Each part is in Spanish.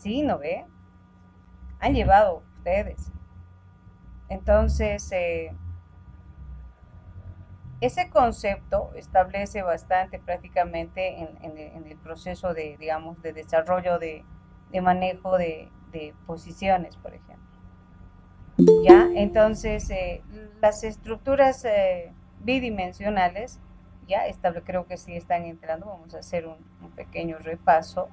Sí, ¿no ve? Han llevado ustedes. Entonces, ese concepto establece bastante prácticamente en el proceso de, digamos, de desarrollo de manejo de posiciones, por ejemplo. ¿Ya? Entonces, las estructuras bidimensionales, ya creo que sí están entrando. Vamos a hacer un pequeño repaso,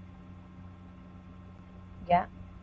¿ya?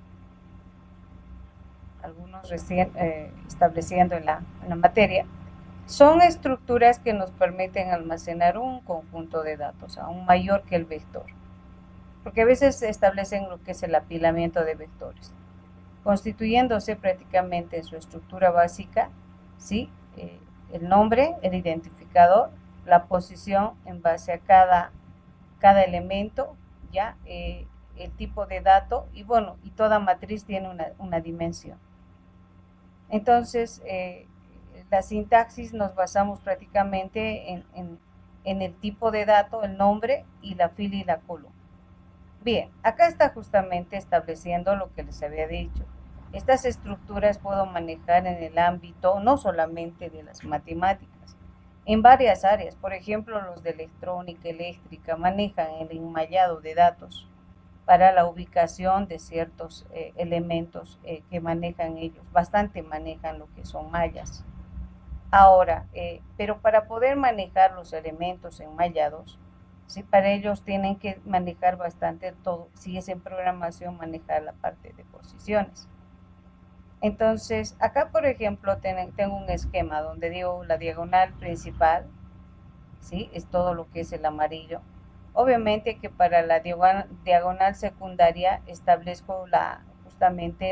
Algunos recién estableciendo en la materia. Son estructuras que nos permiten almacenar un conjunto de datos, aún mayor que el vector, porque a veces se establecen lo que es el apilamiento de vectores, constituyéndose prácticamente en su estructura básica, ¿sí? El nombre, el identificador, la posición en base a cada elemento, ya el tipo de dato y bueno, y toda matriz tiene una dimensión. Entonces, la sintaxis nos basamos prácticamente en el tipo de dato, el nombre y la fila y la columna. Bien, acá está justamente estableciendo lo que les había dicho. Estas estructuras puedo manejar en el ámbito no solamente de las matemáticas, en varias áreas. Por ejemplo, los de electrónica, eléctrica, manejan el enmallado de datos para la ubicación de ciertos elementos que manejan ellos. Bastante manejan lo que son mallas. Ahora, pero para poder manejar los elementos enmallados, ¿sí? Para ellos tienen que manejar bastante todo. Si es en programación, manejar la parte de posiciones. Entonces, acá, por ejemplo, tengo un esquema donde digo la diagonal principal, ¿sí? Es todo lo que es el amarillo. Obviamente que para la diagonal secundaria establezco justamente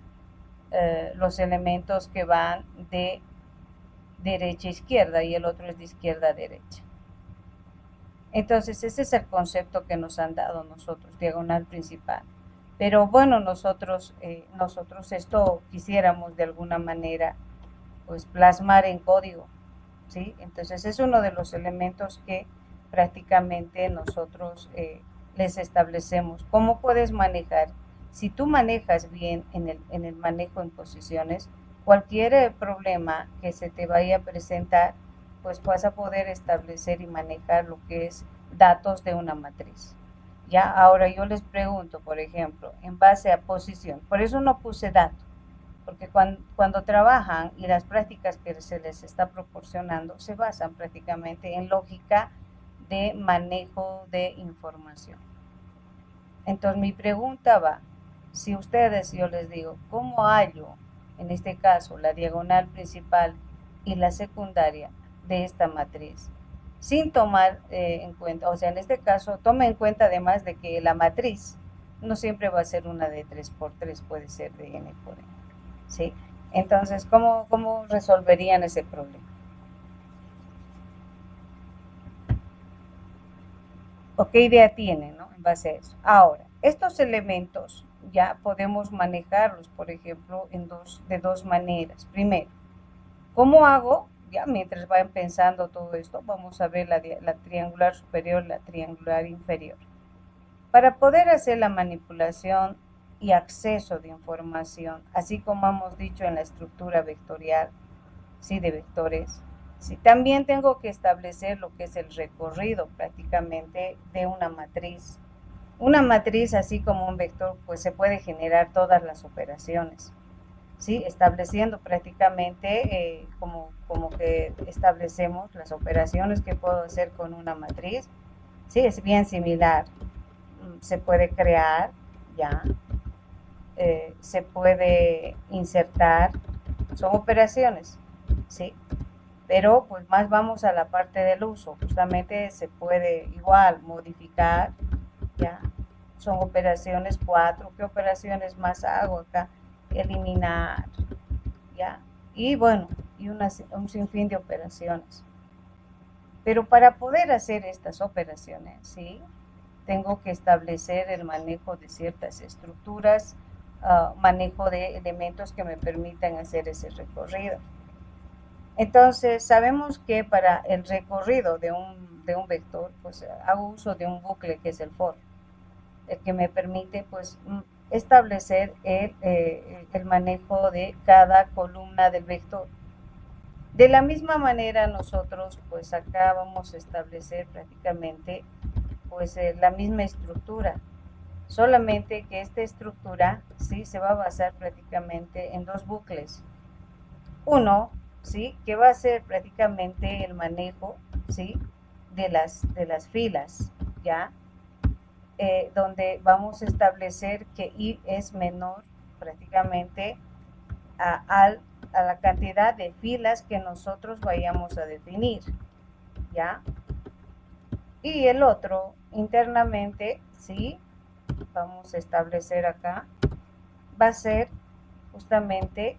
los elementos que van de derecha a izquierda y el otro es de izquierda a derecha. Entonces ese es el concepto que nos han dado nosotros, diagonal principal. Pero bueno, nosotros esto quisiéramos de alguna manera pues plasmar en código, ¿sí? Entonces es uno de los elementos que prácticamente nosotros les establecemos. ¿Cómo puedes manejar? Si tú manejas bien en el manejo en posiciones, cualquier problema que se te vaya a presentar, pues vas a poder establecer y manejar lo que es datos de una matriz. Ya, ahora yo les pregunto, por ejemplo, en base a posición, por eso no puse dato, porque cuando trabajan y las prácticas que se les está proporcionando se basan prácticamente en lógica de manejo de información. Entonces mi pregunta va, si ustedes, yo les digo, ¿cómo hallo, en este caso, la diagonal principal y la secundaria de esta matriz? Sin tomar en cuenta, o sea, en este caso, tome en cuenta además de que la matriz no siempre va a ser una de 3 por 3, puede ser de n por n. ¿Sí? Entonces, ¿cómo resolverían ese problema? ¿O qué idea tienen, ¿no? En base a eso. Ahora, estos elementos ya podemos manejarlos, por ejemplo, de dos maneras. Primero, ¿cómo hago? Ya mientras vayan pensando todo esto, vamos a ver la triangular superior, la triangular inferior. Para poder hacer la manipulación y acceso de información, así como hemos dicho en la estructura vectorial, ¿sí? De vectores, ¿sí? También tengo que establecer lo que es el recorrido prácticamente de una matriz. Una matriz, así como un vector, pues se puede generar todas las operaciones, ¿sí? Estableciendo prácticamente como que establecemos las operaciones que puedo hacer con una matriz, ¿sí? Es bien similar. Se puede crear, ya, se puede insertar, son operaciones, ¿sí? Pero pues más vamos a la parte del uso, justamente se puede igual modificar, ya, son operaciones 4. ¿Qué operaciones más hago acá? Eliminar, ya, y bueno, y un sinfín de operaciones. Pero para poder hacer estas operaciones, ¿sí? Tengo que establecer el manejo de ciertas estructuras, manejo de elementos que me permitan hacer ese recorrido. Entonces, sabemos que para el recorrido de un vector, pues hago uso de un bucle que es el for, el que me permite pues establecer el manejo de cada columna del vector. De la misma manera nosotros pues acá vamos a establecer prácticamente pues la misma estructura, solamente que esta estructura sí se va a basar prácticamente en dos bucles. Uno, sí, que va a ser prácticamente el manejo, sí, de las filas, ya, donde vamos a establecer que I es menor prácticamente a la cantidad de filas que nosotros vayamos a definir, ¿ya? Y el otro, internamente, ¿sí? Vamos a establecer acá, va a ser justamente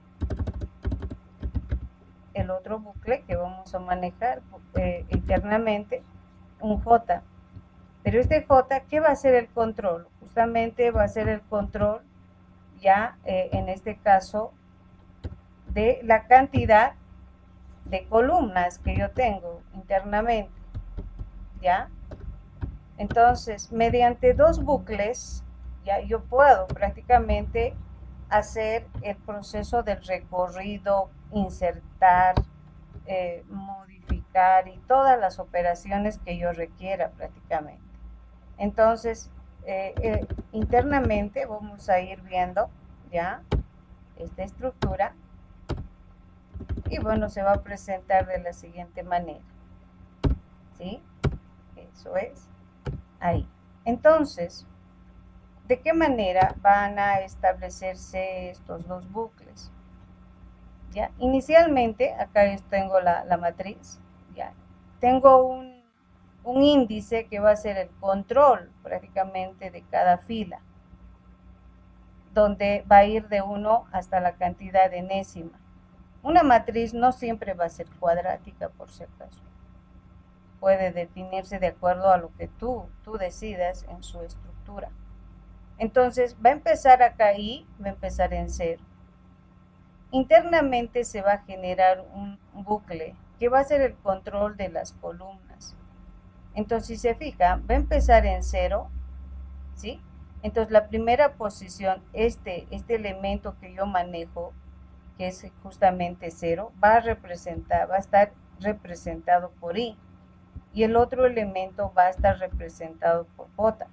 el otro bucle que vamos a manejar internamente, un J. Pero este J, ¿qué va a ser el control? Justamente va a ser el control, ya en este caso, de la cantidad de columnas que yo tengo internamente, ¿ya? Entonces, mediante dos bucles, ya yo puedo prácticamente hacer el proceso del recorrido, insertar, modificar y todas las operaciones que yo requiera prácticamente. Entonces, internamente vamos a ir viendo ya esta estructura y bueno, se va a presentar de la siguiente manera, ¿sí? Eso es, ahí. Entonces, ¿de qué manera van a establecerse estos dos bucles? ¿Ya? Inicialmente, acá yo tengo la matriz, ¿ya? Tengo un índice que va a ser el control prácticamente de cada fila, donde va a ir de 1 hasta la cantidad enésima. Una matriz no siempre va a ser cuadrática, por si acaso. Puede definirse de acuerdo a lo que tú decidas en su estructura. Entonces, va a empezar acá y va a empezar en 0. Internamente se va a generar un bucle que va a ser el control de las columnas. Entonces, si se fija, va a empezar en 0, ¿sí? Entonces, la primera posición, este elemento que yo manejo, que es justamente 0, va a estar representado por I. Y el otro elemento va a estar representado por J.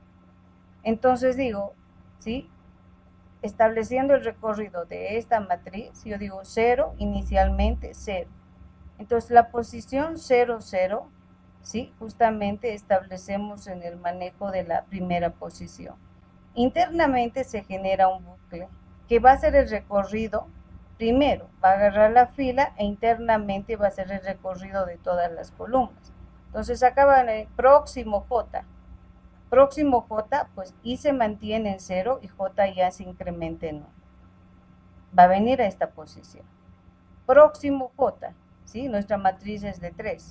Entonces digo, ¿sí? Estableciendo el recorrido de esta matriz, yo digo 0, inicialmente 0. Entonces la posición 0, 0, ¿sí? Justamente establecemos en el manejo de la primera posición. Internamente se genera un bucle que va a ser el recorrido. Primero va a agarrar la fila e internamente va a ser el recorrido de todas las columnas. Entonces acá va en el próximo J. Próximo J, pues I se mantiene en 0 y J ya se incrementa en 1. Va a venir a esta posición. Próximo J, ¿sí? Nuestra matriz es de 3.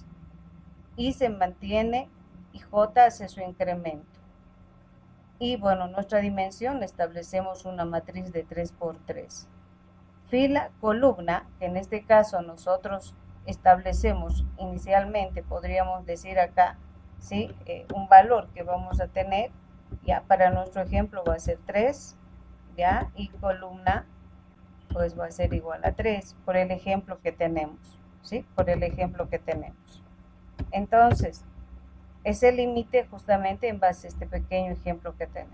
I se mantiene y J hace su incremento. Y bueno, nuestra dimensión establecemos una matriz de 3 por 3. Fila, columna, que en este caso nosotros establecemos inicialmente, podríamos decir acá, ¿sí? Un valor que vamos a tener, ya para nuestro ejemplo va a ser 3, ya, y columna pues va a ser igual a 3, por el ejemplo que tenemos, ¿sí? Por el ejemplo que tenemos. Entonces, ese límite justamente en base a este pequeño ejemplo que tenemos.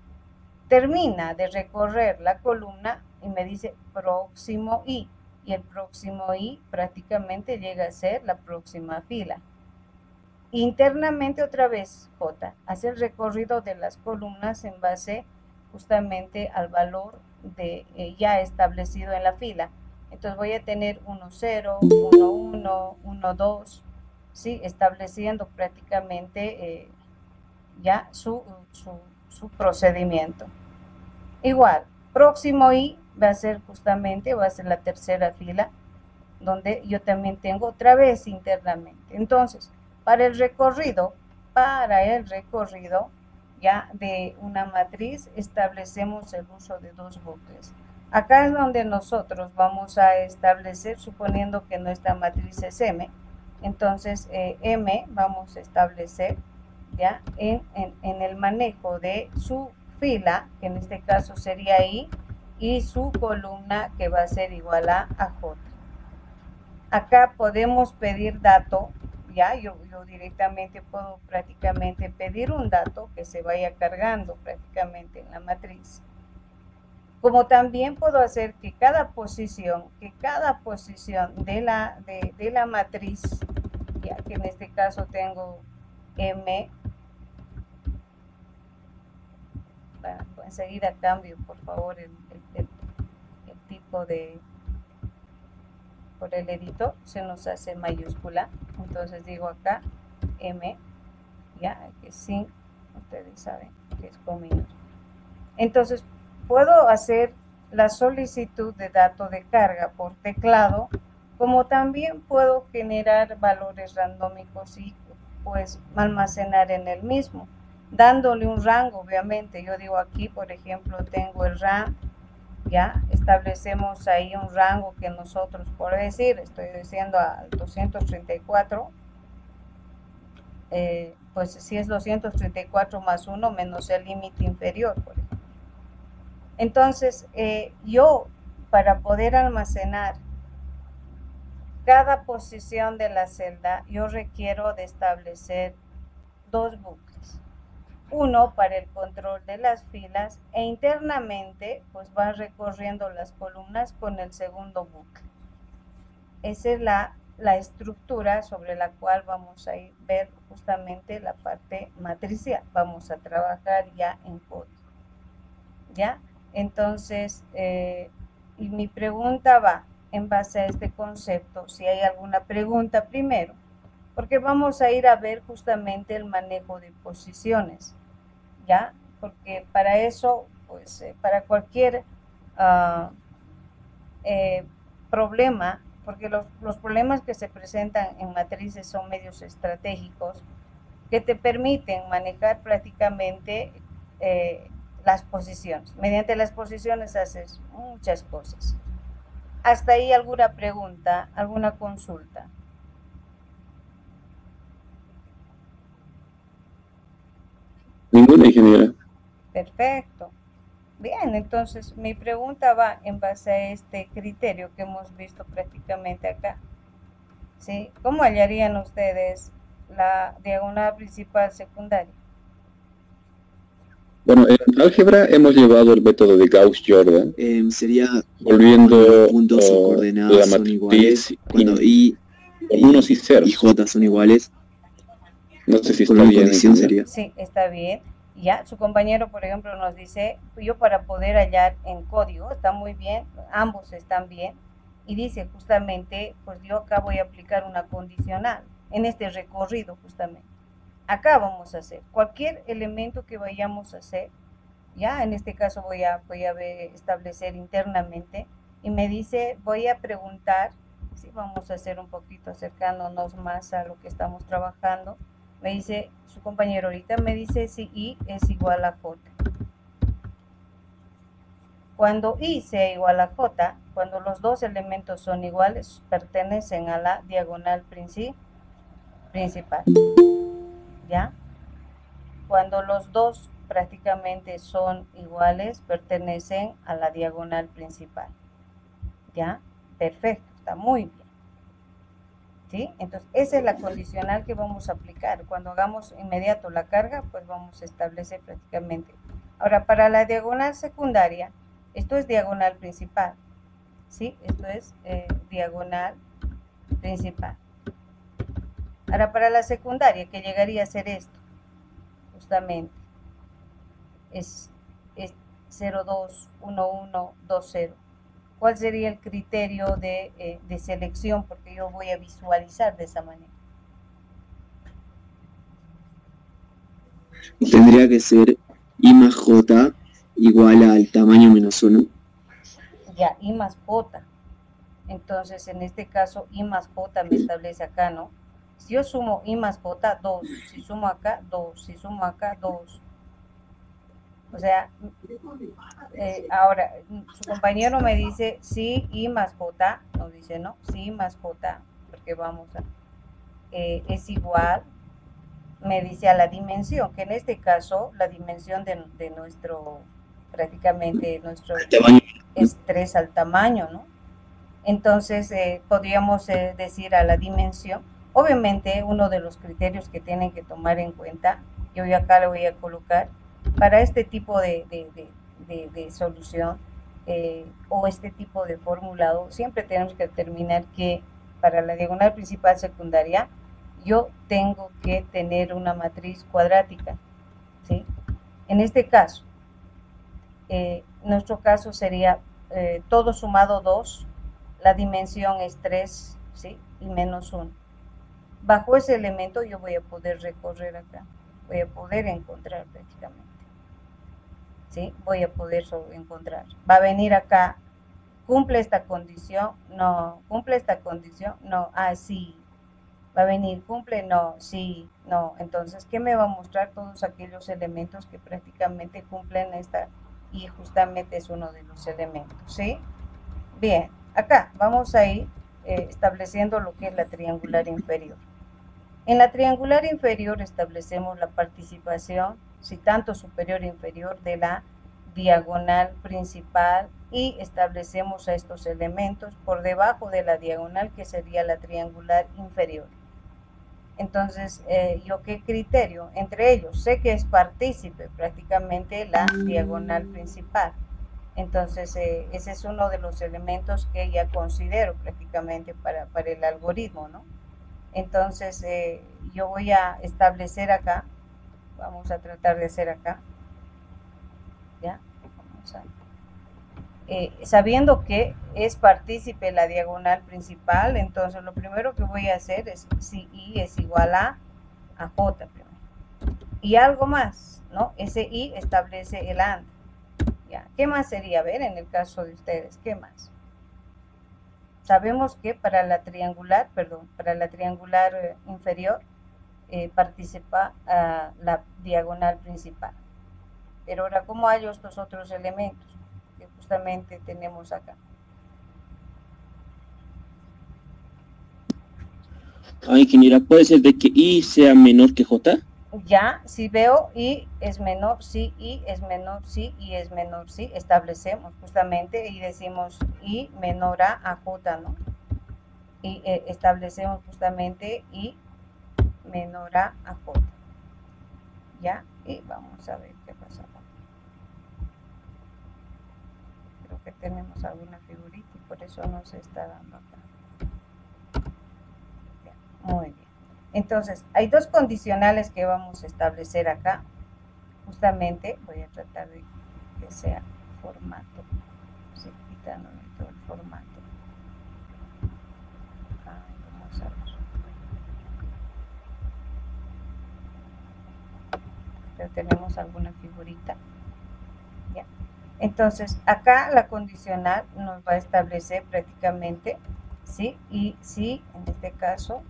Termina de recorrer la columna y me dice próximo I, y el próximo I prácticamente llega a ser la próxima fila. Internamente otra vez J, hace el recorrido de las columnas en base justamente al valor de ya establecido en la fila. Entonces voy a tener 1, 0, 1, 1, 1, 2, ¿sí? Estableciendo prácticamente ya su procedimiento. Igual, próximo I va a ser justamente, va a ser la tercera fila, donde yo también tengo otra vez internamente. Entonces, para el recorrido ya de una matriz, establecemos el uso de dos bucles. Acá es donde nosotros vamos a establecer, suponiendo que nuestra matriz es M, entonces M vamos a establecer ya en el manejo de su fila, que en este caso sería I, y su columna que va a ser igual a J. Acá podemos pedir dato, ya, yo directamente puedo prácticamente pedir un dato que se vaya cargando prácticamente en la matriz. Como también puedo hacer que cada posición de la matriz, ya que en este caso tengo M, bueno, enseguida cambio por favor el tipo de, por el editor, se nos hace mayúscula, entonces digo acá M, ya, que sí, ustedes saben que es con minúscula. Entonces puedo hacer la solicitud de dato de carga por teclado, como también puedo generar valores randómicos y pues almacenar en el mismo, dándole un rango, obviamente. Yo digo aquí, por ejemplo, tengo el RAM, ya establecemos ahí un rango que nosotros, por decir, estoy diciendo al 234, pues si es 234 más 1 menos el límite inferior, por ejemplo. Entonces, yo para poder almacenar cada posición de la celda, yo requiero de establecer dos bucles. Uno para el control de las filas e internamente pues va recorriendo las columnas con el segundo bucle. Esa es la estructura sobre la cual vamos a ver justamente la parte matricial. Vamos a trabajar ya en código. ¿Ya? Entonces, y mi pregunta va en base a este concepto, si hay alguna pregunta primero, porque vamos a ir a ver justamente el manejo de posiciones, ¿ya? Porque para eso, pues, para cualquier problema, porque los problemas que se presentan en matrices son medios estratégicos que te permiten manejar prácticamente las posiciones. Mediante las posiciones haces muchas cosas. ¿Hasta ahí alguna pregunta, alguna consulta? Ninguna, ingeniera. Perfecto. Bien, entonces mi pregunta va en base a este criterio que hemos visto prácticamente acá. ¿Sí? ¿Cómo hallarían ustedes la diagonal principal secundaria? Bueno, en álgebra hemos llevado el método de Gauss-Jordan, Sería volviendo cuando puntos o la coordenadas son iguales, matriz cuando I unos y ceros. y J son iguales, No sé si con está una bien, condición ingeniera. sería. Sí, está bien. Ya, su compañero, por ejemplo, nos dice, yo para poder hallar en código, está muy bien, ambos están bien, y dice justamente, pues yo acá voy a aplicar una condicional en este recorrido justamente. Acá vamos a hacer cualquier elemento que vayamos a hacer, ya, en este caso voy a establecer internamente, y me dice, voy a preguntar, si vamos a hacer un poquito acercándonos más a lo que estamos trabajando. Me dice, su compañero ahorita me dice si I es igual a J. Cuando I sea igual a J, cuando los dos elementos son iguales, pertenecen a la diagonal principal. ¿Ya? Cuando los dos prácticamente son iguales, pertenecen a la diagonal principal. ¿Ya? Perfecto, está muy bien. ¿Sí? Entonces, esa es la condicional que vamos a aplicar. Cuando hagamos inmediato la carga, pues vamos a establecer prácticamente. Ahora, para la diagonal secundaria, esto es diagonal principal. ¿Sí? Esto es diagonal principal. Ahora, para la secundaria, que llegaría a ser esto, justamente, es 021120. ¿Cuál sería el criterio de selección? Porque yo voy a visualizar de esa manera. Tendría que ser I más J igual al tamaño menos 1. Ya, I más J. Entonces, en este caso, I más J me establece acá, ¿no? Si yo sumo I más J, 2. Si sumo acá, 2. Si sumo acá, 2. O sea, ahora, su compañero me dice, sí, I más J. Nos dice, ¿no? Sí, I más J. Porque vamos a... es igual. me dice a la dimensión, que en este caso la dimensión de nuestro, prácticamente nuestro Tamaño. es 3 al tamaño, ¿no? Entonces podríamos decir a la dimensión. Obviamente uno de los criterios que tienen que tomar en cuenta, yo acá le voy a colocar, para este tipo de solución o este tipo de formulado, siempre tenemos que determinar que para la diagonal principal secundaria yo tengo que tener una matriz cuadrática, ¿sí? En este caso, nuestro caso sería todo sumado 2, la dimensión es 3, ¿sí? Y menos 1. Bajo ese elemento yo voy a poder recorrer acá, voy a poder encontrar prácticamente, ¿sí? Voy a poder encontrar. Va a venir acá, cumple esta condición, no, cumple esta condición, no, sí. Va a venir, cumple, no, sí, no. Entonces, ¿qué me va a mostrar? Todos aquellos elementos que prácticamente cumplen esta, y justamente es uno de los elementos, ¿sí? Bien, acá vamos a ir estableciendo lo que es la triangular inferior. En la triangular inferior establecemos la participación, si tanto superior e inferior, de la diagonal principal y establecemos a estos elementos por debajo de la diagonal, que sería la triangular inferior. Entonces, ¿yo qué criterio? Entre ellos, sé que es partícipe prácticamente la diagonal principal. Entonces, ese es uno de los elementos que ya considero prácticamente para el algoritmo, ¿no? Entonces, yo voy a establecer acá, vamos a tratar de hacer acá, ¿ya? Vamos a, sabiendo que es partícipe la diagonal principal, entonces lo primero que voy a hacer es si I es igual a J primero. Y algo más, ¿no? Ese I establece el AND. ¿Ya? ¿Qué más sería? A ver, en el caso de ustedes, ¿qué más? Sabemos que para la triangular, inferior participa la diagonal principal. Pero ahora, ¿cómo hallo estos otros elementos que justamente tenemos acá? Ingeniera, ¿puede ser de que I sea menor que J? Ya, si veo I es menor, sí, I es menor, sí, I es menor, sí, establecemos justamente y decimos I menor a J, ¿no? Y establecemos justamente I menor a J. ¿Ya? Y vamos a ver qué pasa. Creo que tenemos alguna figurita y por eso no se está dando acá. Ya, muy bien. Entonces, hay dos condicionales que vamos a establecer acá. Justamente voy a tratar de que sea formato, sí, quitándole todo el formato. Vamos a ver. Pero tenemos alguna figurita. Ya. Entonces, acá la condicional nos va a establecer prácticamente, ¿sí? Y sí, en este caso,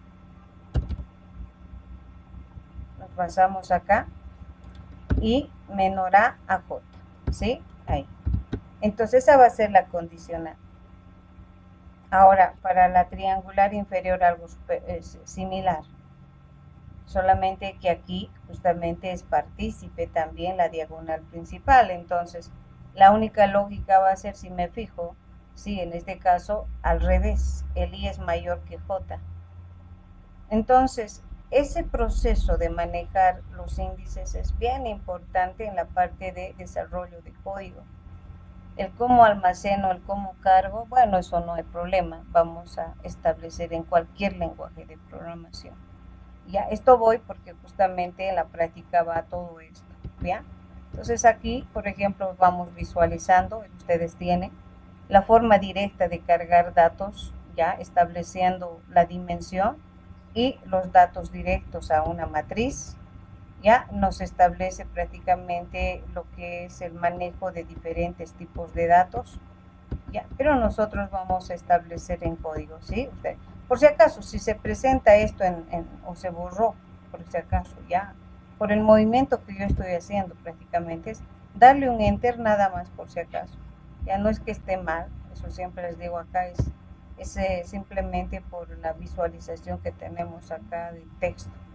nos basamos acá y menor a J, ¿sí? Ahí. Entonces, esa va a ser la condicional. Ahora, para la triangular inferior algo es similar, solamente que aquí justamente es partícipe también la diagonal principal. Entonces, la única lógica va a ser, si me fijo, sí, en este caso, al revés, el I es mayor que J. Entonces, ese proceso de manejar los índices es bien importante en la parte de desarrollo de código. El cómo almaceno, el cómo cargo, bueno, eso no hay problema, vamos a establecer en cualquier lenguaje de programación. Ya, esto voy porque justamente en la práctica va todo esto, ¿ya? Entonces aquí, por ejemplo, vamos visualizando, ustedes tienen la forma directa de cargar datos, ya estableciendo la dimensión y los datos directos a una matriz. Ya nos establece prácticamente lo que es el manejo de diferentes tipos de datos, ya, pero nosotros vamos a establecer en código, ¿sí? Por si acaso, si se presenta esto o se borró, por si acaso, ya, por el movimiento que yo estoy haciendo prácticamente, es darle un enter nada más por si acaso. Ya no es que esté mal, eso siempre les digo acá, es simplemente por la visualización que tenemos acá del texto.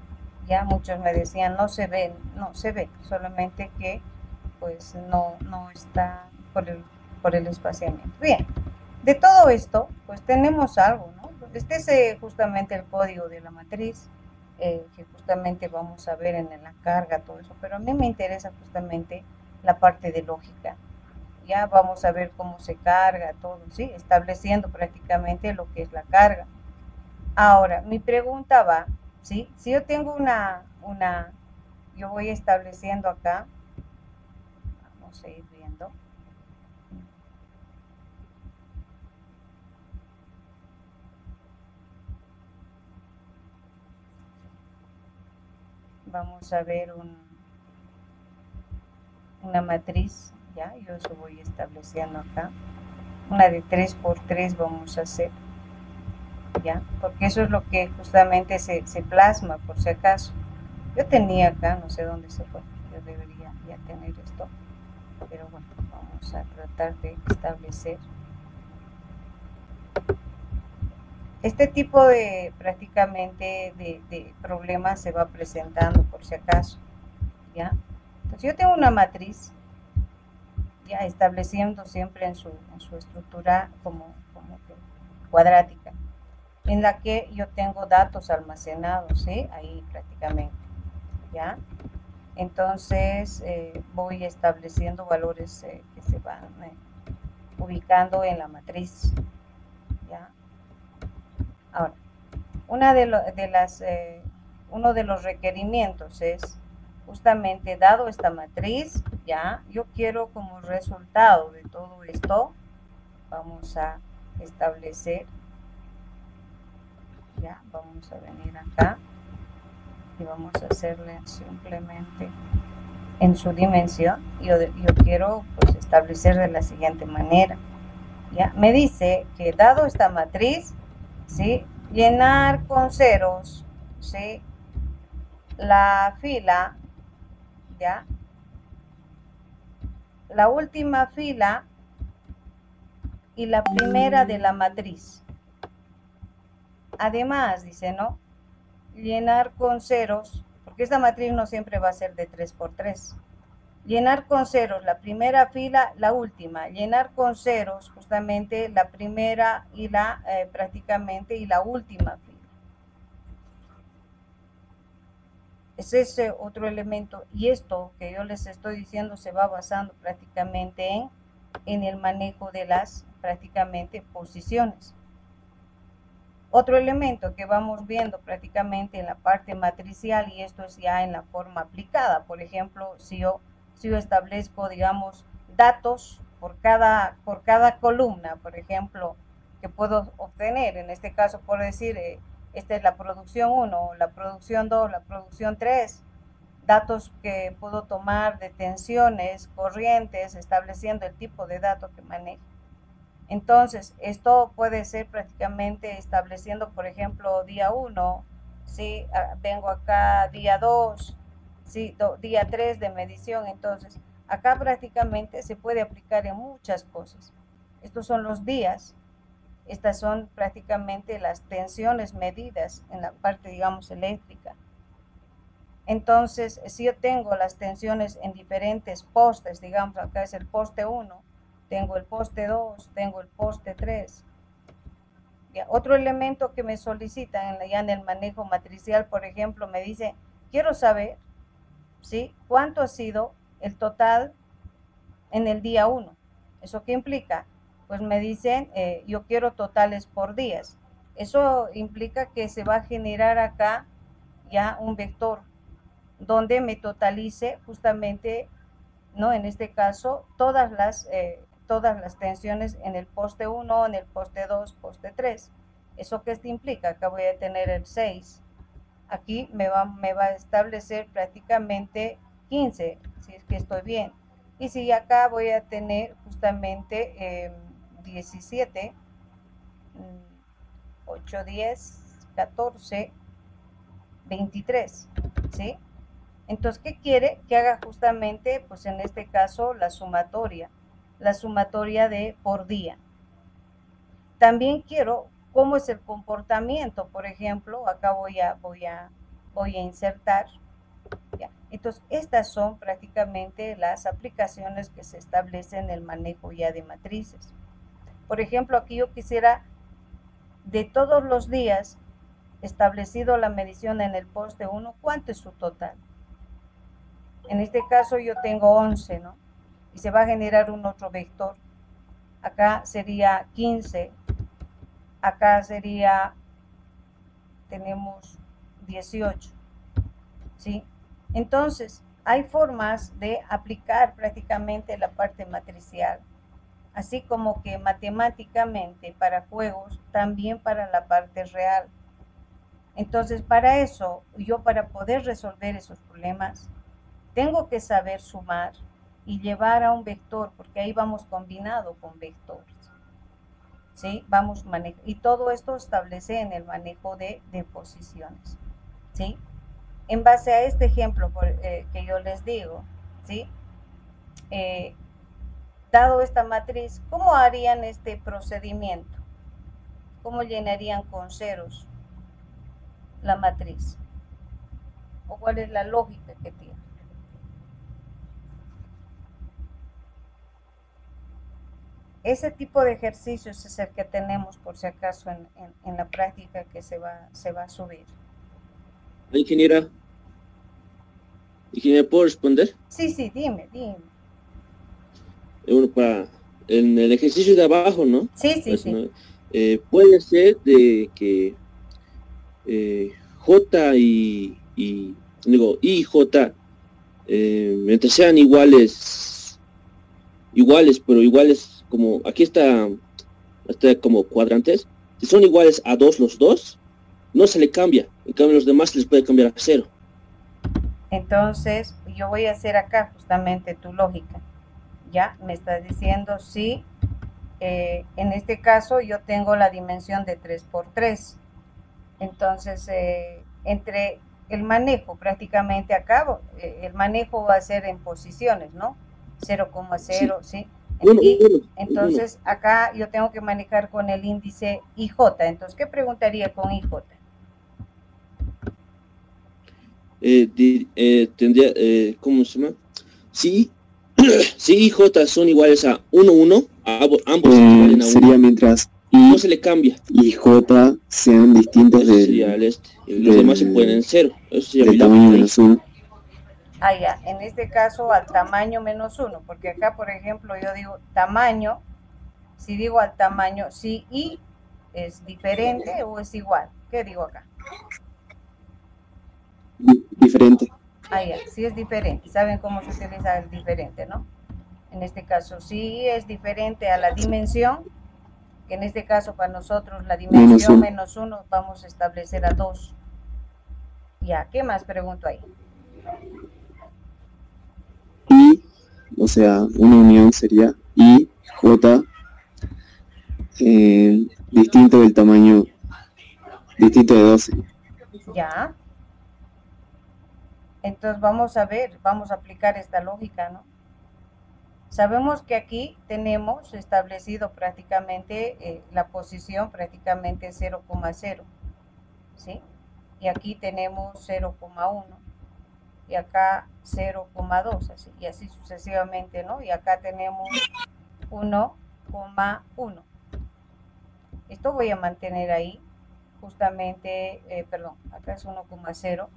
Ya muchos me decían, no se ve, no se ve, solamente que pues no está por el espaciamiento. Bien, de todo esto, pues tenemos algo, ¿no? Este es justamente el código de la matriz, que justamente vamos a ver en la carga, todo eso, pero a mí me interesa justamente la parte de lógica. Ya vamos a ver cómo se carga todo, ¿sí? Estableciendo prácticamente lo que es la carga. Ahora, mi pregunta va, ¿sí? Si yo tengo yo voy estableciendo acá, vamos a ir viendo. Vamos a ver una matriz, ya, yo eso voy estableciendo acá. Una de 3 por 3 vamos a hacer, ya, porque eso es lo que justamente se plasma, por si acaso. Yo tenía acá, no sé dónde se fue, yo debería ya tener esto, pero bueno, vamos a tratar de establecer. Este tipo de prácticamente de problemas se va presentando por si acaso, ¿ya? Entonces yo tengo una matriz, ya estableciendo siempre en su estructura como cuadrática, en la que yo tengo datos almacenados, ¿sí? Ahí prácticamente, ¿ya? Entonces voy estableciendo valores que se van ubicando en la matriz, ¿ya? Ahora, uno de los requerimientos es justamente dado esta matriz, ya, yo quiero como resultado de todo esto, vamos a establecer, ya, vamos a venir acá y vamos a hacerle simplemente en su dimensión. Yo quiero pues establecer de la siguiente manera, ya, me dice que dado esta matriz, ¿sí? Llenar con ceros, ¿sí? La fila, ¿ya? La última fila y la primera de la matriz. Además, dice, ¿no? Llenar con ceros, porque esta matriz no siempre va a ser de 3 por 3. Llenar con ceros la primera fila, la última. Llenar con ceros justamente la primera y prácticamente y la última fila. Ese es otro elemento, y esto que yo les estoy diciendo se va basando prácticamente en el manejo de las prácticamente posiciones. Otro elemento que vamos viendo prácticamente en la parte matricial, y esto es ya en la forma aplicada, por ejemplo, si yo establezco, digamos, datos por cada columna, por ejemplo, que puedo obtener, en este caso puedo decir, esta es la producción 1, la producción 2, la producción 3, datos que puedo tomar de tensiones, corrientes, estableciendo el tipo de datos que manejo. Entonces, esto puede ser prácticamente estableciendo, por ejemplo, día 1, ¿sí? Vengo acá día 2, ¿sí? Día 3 de medición. Entonces, acá prácticamente se puede aplicar en muchas cosas. Estos son los días. Estas son prácticamente las tensiones medidas en la parte, digamos, eléctrica. Entonces, si yo tengo las tensiones en diferentes postes, digamos, acá es el poste 1, tengo el poste 2, tengo el poste 3. Ya, otro elemento que me solicitan ya en el manejo matricial, por ejemplo, me dice, quiero saber, ¿sí? ¿Cuánto ha sido el total en el día 1? ¿Eso qué implica? Pues me dicen, yo quiero totales por días. Eso implica que se va a generar acá ya un vector donde me totalice justamente, ¿no? En este caso, todas las tensiones en el poste 1, en el poste 2, poste 3. ¿Eso qué implica? Acá voy a tener el 6. Aquí me va a establecer prácticamente 15, si es que estoy bien. Y si acá voy a tener justamente 17, 8, 10, 14, 23, ¿sí? Entonces, ¿qué quiere? Que haga justamente, pues en este caso, la sumatoria de por día. También quiero cómo es el comportamiento, por ejemplo, acá voy a voy a insertar. ¿Ya? Entonces, estas son prácticamente las aplicaciones que se establecen en el manejo ya de matrices. Por ejemplo, aquí yo quisiera de todos los días establecido la medición en el poste 1, ¿cuánto es su total? En este caso yo tengo 11, ¿no? Y se va a generar un otro vector. Acá sería 15, acá sería, tenemos 18, ¿sí? Entonces, hay formas de aplicar prácticamente la parte matricial, así como que matemáticamente para juegos, también para la parte real. Entonces, para eso, yo para poder resolver esos problemas, tengo que saber sumar y llevar a un vector, porque ahí vamos combinado con vectores. ¿Sí? Vamos y todo esto establece en el manejo de posiciones. ¿Sí? En base a este ejemplo que yo les digo, ¿sí? Dado esta matriz, ¿cómo harían este procedimiento? ¿Cómo llenarían con ceros la matriz? ¿O cuál es la lógica que tiene? Ese tipo de ejercicios es el que tenemos, por si acaso, en la práctica que se va a subir. Ingeniera, ¿puedo responder? Sí, dime. Bueno, en el ejercicio de abajo, ¿no? Sí. Puede ser de que J y I y J, mientras sean iguales, pero iguales, como aquí está como cuadrantes, si son iguales a 2 los dos, no se le cambia. En cambio, los demás se les puede cambiar a 0. Entonces, yo voy a hacer acá justamente tu lógica. Ya, me estás diciendo si en este caso yo tengo la dimensión de 3 por 3. Entonces, entre el manejo prácticamente acá, el manejo va a ser en posiciones, ¿no? 0,0, ¿sí? Entonces, acá yo tengo que manejar con el índice IJ. Entonces, ¿qué preguntaría con IJ? Tendría, ¿cómo se llama? Si y J son iguales a 1, 1, ambos equivalen a 1. Sería mientras no se le cambia. Y J sean distintos Eso sería el los demás se ponen en 0. Eso sería del tamaño menos 1. Ah, ya, en este caso al tamaño menos 1, porque acá, por ejemplo, yo digo tamaño, si digo al tamaño, si I es diferente o es igual, ¿qué digo acá? Diferente. Ah, ya, sí es diferente, ¿saben cómo se utiliza el diferente, no? En este caso, si es diferente a la dimensión, que en este caso para nosotros la dimensión menos 1 vamos a establecer a 2. Ya, ¿qué más pregunto ahí? Y, o sea, una unión sería I, J, distinto del tamaño, distinto de 12. Ya. Entonces vamos a ver, vamos a aplicar esta lógica, ¿no? Sabemos que aquí tenemos establecido prácticamente la posición prácticamente 0,0, ¿sí? Y aquí tenemos 0,1 y acá 0,2, así, y así sucesivamente, ¿no? Y acá tenemos 1,1. Esto voy a mantener ahí, justamente, perdón, acá es 1,0.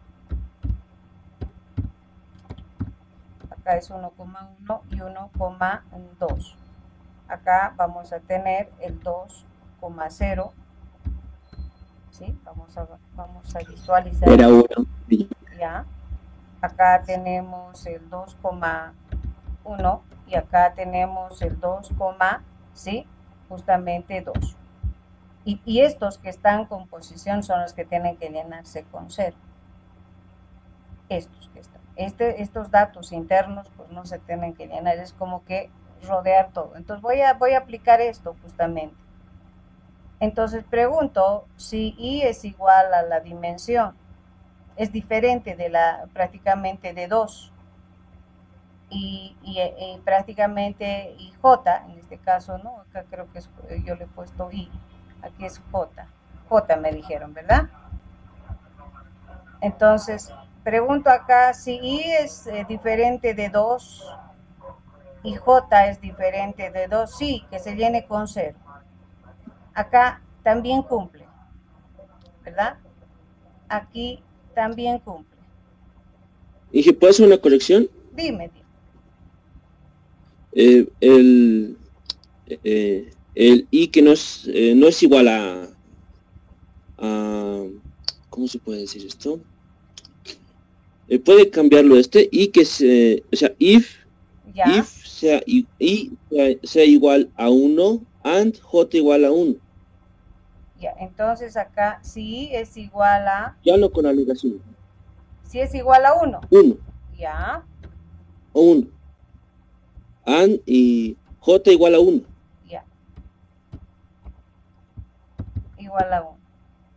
Acá es 1,1 y 1,2. Acá vamos a tener el 2,0. ¿Sí? Vamos a visualizar. Era 1. Ya. Acá tenemos el 2,1 y acá tenemos el 2, ¿sí? Justamente 2. Y estos que están con posición son los que tienen que llenarse con 0. Estos que están. Estos datos internos pues no se tienen que llenar, es como que rodear todo. Entonces voy a aplicar esto justamente. Entonces pregunto si I es igual a la dimensión, es diferente de prácticamente de 2 y prácticamente y J, en este caso, ¿no? Acá creo que yo le he puesto I, aquí es J me dijeron, ¿verdad? Entonces, pregunto acá si I es diferente de 2 y J es diferente de 2, sí, que se llene con 0. Acá también cumple, ¿verdad? Aquí también cumple. ¿Y si puede hacer una corrección? Dime. Eh, el, el I que no es igual a, ¿cómo se puede decir esto? Puede cambiarlo I que o sea, ¿Ya? if sea igual a 1 and J igual a 1. Ya, entonces acá si es igual a... Ya no con la negación. Si es igual a 1. 1 Ya. o 1. And y J igual a 1. Ya. Igual a 1.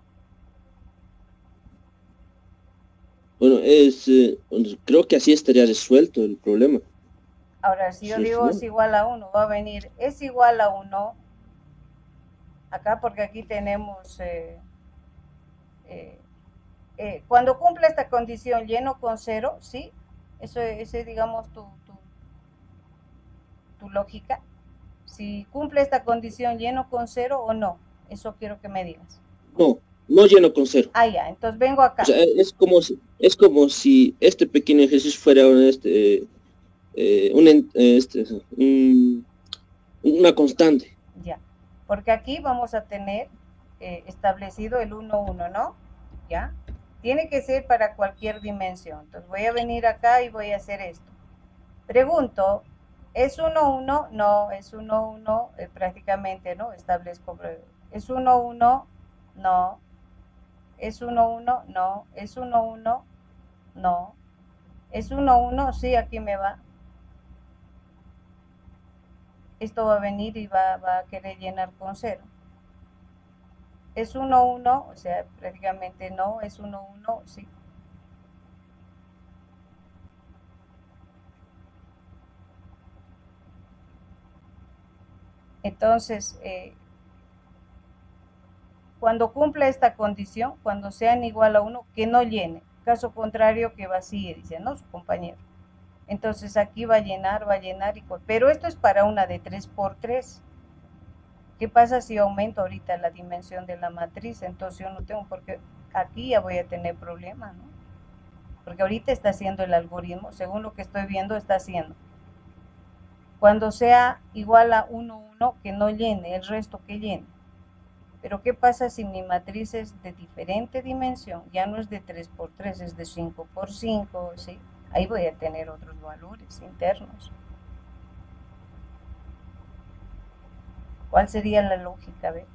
Bueno, creo que así estaría resuelto el problema. Ahora, si yo digo es igual a 1, va a venir es igual a 1 acá, porque aquí tenemos cuando cumple esta condición lleno con 0, ¿sí? Eso es, digamos, tu lógica. Si cumple esta condición lleno con 0 o no, eso quiero que me digas. No lleno con 0. Ah, ya, entonces vengo acá. O sea, es como si este pequeño ejercicio fuera una constante. Ya, porque aquí vamos a tener establecido el 1, 1, ¿no? ¿Ya? Tiene que ser para cualquier dimensión. Entonces voy a venir acá y voy a hacer esto. Pregunto, ¿es 1, 1? No, es 1, 1, prácticamente, ¿no? Establezco, ¿es 1, 1? No. ¿Es 1, 1? No. ¿Es 1, 1? No. ¿Es 1, 1? Sí, aquí me va. Esto va a venir y va a querer llenar con 0. ¿Es 1, 1? O sea, prácticamente no. ¿Es 1, 1? Sí. Entonces, cuando cumpla esta condición, cuando sean igual a 1, que no llene. Caso contrario, que vacíe, dice, ¿no? Su compañero. Entonces aquí va a llenar, pero esto es para una de 3 por 3. ¿Qué pasa si aumento ahorita la dimensión de la matriz? Entonces yo no tengo por qué, aquí ya voy a tener problemas, ¿no? Porque ahorita está haciendo el algoritmo, según lo que estoy viendo, está haciendo. Cuando sea igual a 1, 1, que no llene, el resto que llene. Pero ¿qué pasa si mi matriz es de diferente dimensión? Ya no es de 3 por 3, es de 5 por 5, ¿sí? Ahí voy a tener otros valores internos. ¿Cuál sería la lógica? ¿Ve?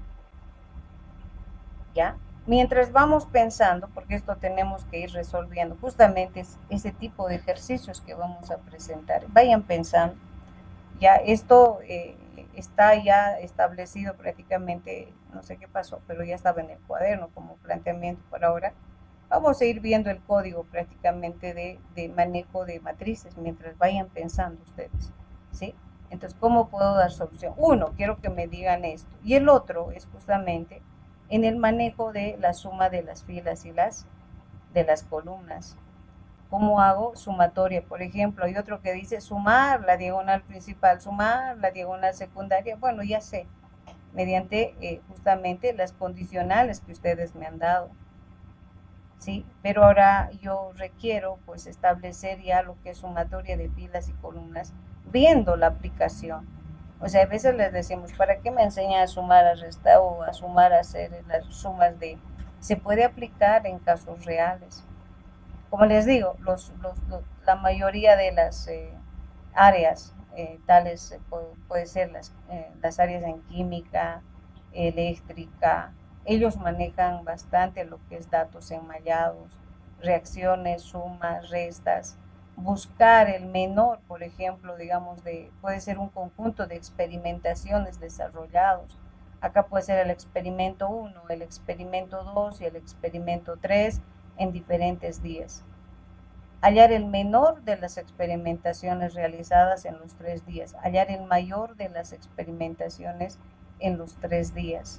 ¿Ya? Mientras vamos pensando, porque esto tenemos que ir resolviendo, justamente ese tipo de ejercicios que vamos a presentar. Vayan pensando. Ya esto está ya establecido prácticamente, no sé qué pasó, pero ya estaba en el cuaderno como planteamiento por ahora. Vamos a ir viendo el código prácticamente de manejo de matrices mientras vayan pensando ustedes, ¿sí? Entonces, ¿cómo puedo dar solución? Uno, quiero que me digan esto. Y el otro es justamente en el manejo de la suma de las filas y de las columnas. ¿Cómo hago sumatoria? Por ejemplo, hay otro que dice sumar la diagonal principal, sumar la diagonal secundaria. Bueno, ya sé, mediante justamente las condicionales que ustedes me han dado. ¿Sí? Pero ahora yo requiero pues establecer ya lo que es sumatoria de filas y columnas viendo la aplicación. O sea, a veces les decimos, ¿para qué me enseñan a sumar, a restar o a sumar, a hacer las sumas de... Se puede aplicar en casos reales. Como les digo, la mayoría de las áreas, tales puede ser las áreas en química, eléctrica, ellos manejan bastante lo que es datos enmallados, reacciones, sumas, restas, buscar el menor, por ejemplo, digamos, puede ser un conjunto de experimentaciones desarrollados. Acá puede ser el experimento 1, el experimento 2 y el experimento 3 en diferentes días. Hallar el menor de las experimentaciones realizadas en los 3 días, hallar el mayor de las experimentaciones en los 3 días.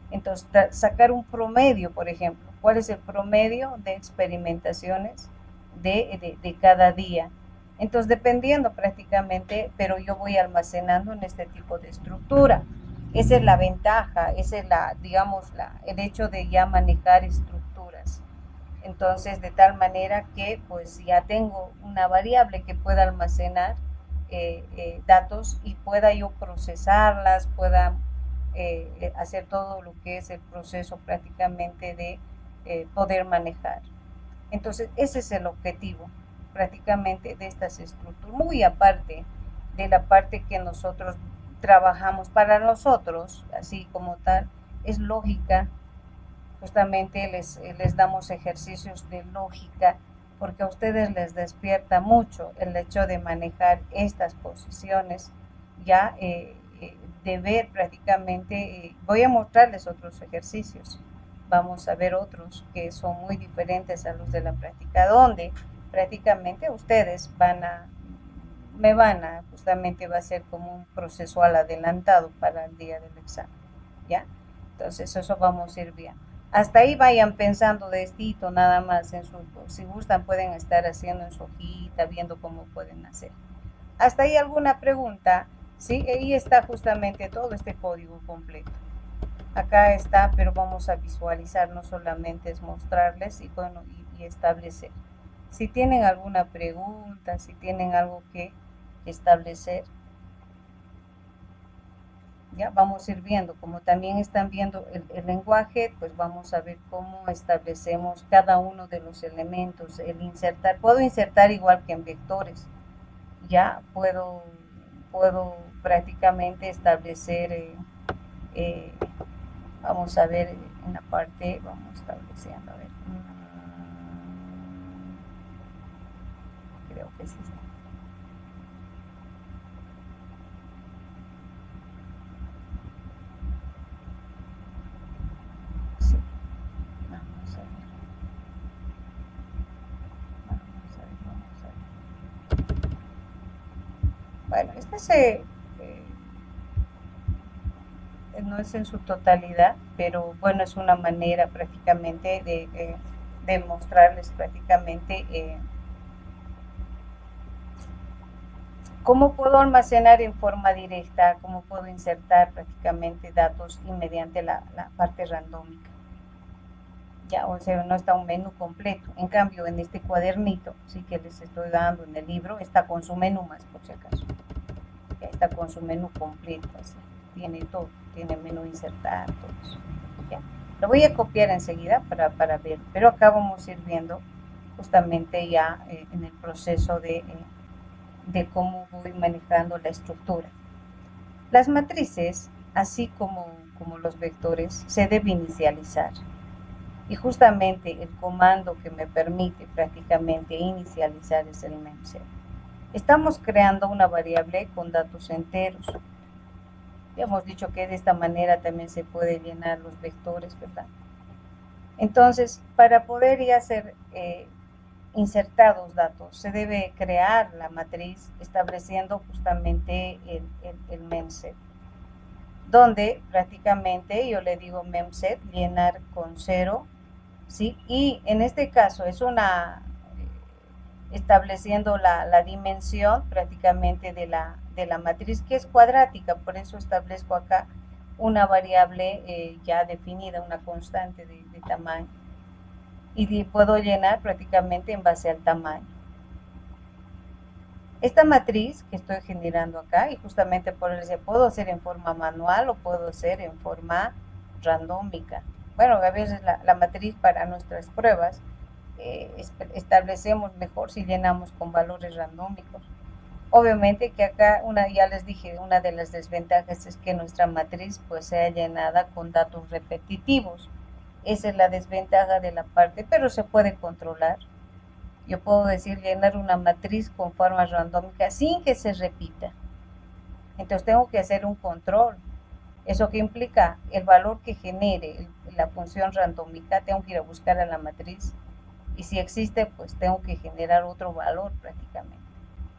Entonces, sacar un promedio, por ejemplo. ¿Cuál es el promedio de experimentaciones de cada día? Entonces, dependiendo prácticamente, pero yo voy almacenando en este tipo de estructura. Esa es la ventaja, esa es digamos, el hecho de ya manejar estructuras. Entonces, de tal manera que pues ya tengo una variable que pueda almacenar datos y pueda yo procesarlas, pueda hacer todo lo que es el proceso prácticamente de poder manejar. Entonces, ese es el objetivo prácticamente de estas estructuras, muy aparte de la parte que nosotros trabajamos para nosotros, así como tal, es lógica. Justamente les damos ejercicios de lógica porque a ustedes les despierta mucho el hecho de manejar estas posiciones, ya de ver prácticamente, voy a mostrarles otros ejercicios, vamos a ver otros que son muy diferentes a los de la práctica, donde prácticamente ustedes justamente va a ser como un proceso al adelantado para el día del examen, ¿ya? Entonces eso vamos a ir viendo. Hasta ahí vayan pensando de estito nada más, si gustan pueden estar haciendo en su hojita, viendo cómo pueden hacer. Hasta ahí alguna pregunta, ¿sí? Ahí está justamente todo este código completo. Acá está, pero vamos a visualizar, no solamente es mostrarles y bueno, y establecer. Si tienen alguna pregunta, si tienen algo que establecer, ya vamos a ir viendo, como también están viendo el lenguaje, pues vamos a ver cómo establecemos cada uno de los elementos, el insertar, puedo insertar igual que en vectores, ya puedo prácticamente establecer, vamos a ver en la parte, vamos estableciendo, a ver, creo que sí está. Bueno, este no es en su totalidad, pero bueno, es una manera prácticamente de mostrarles prácticamente cómo puedo almacenar en forma directa, cómo puedo insertar prácticamente datos y mediante la parte randómica. Ya, o sea, no está un menú completo. En cambio, en este cuadernito, sí que les estoy dando en el libro, está con su menú más, por si acaso. Ya está con su menú completo, así. Tiene todo, tiene menú insertar, todo eso. Ya. Lo voy a copiar enseguida para ver, pero acá vamos a ir viendo justamente ya en el proceso de cómo voy manejando la estructura. Las matrices, así como los vectores, se debe inicializar. Y justamente el comando que me permite prácticamente inicializar es el memset. Estamos creando una variable con datos enteros. Ya hemos dicho que de esta manera también se puede llenar los vectores, ¿verdad? Entonces, para poder ya ser insertados datos, se debe crear la matriz estableciendo justamente el memset, donde prácticamente yo le digo memset, llenar con 0, ¿sí? Y en este caso es estableciendo la dimensión prácticamente de la matriz, que es cuadrática, por eso establezco acá una variable ya definida, una constante de tamaño, y puedo llenar prácticamente en base al tamaño. Esta matriz que estoy generando acá, y justamente por eso puedo hacer en forma manual o puedo hacer en forma randómica. Bueno, a veces la matriz para nuestras pruebas establecemos mejor si llenamos con valores randómicos. Obviamente que acá, ya les dije, una de las desventajas es que nuestra matriz pues sea llenada con datos repetitivos. Esa es la desventaja de la parte, pero se puede controlar. Yo puedo decir llenar una matriz con forma randómica sin que se repita. Entonces tengo que hacer un control. ¿Eso que implica? El valor que genere la función randómica, tengo que ir a buscar a la matriz. Y si existe, pues tengo que generar otro valor prácticamente.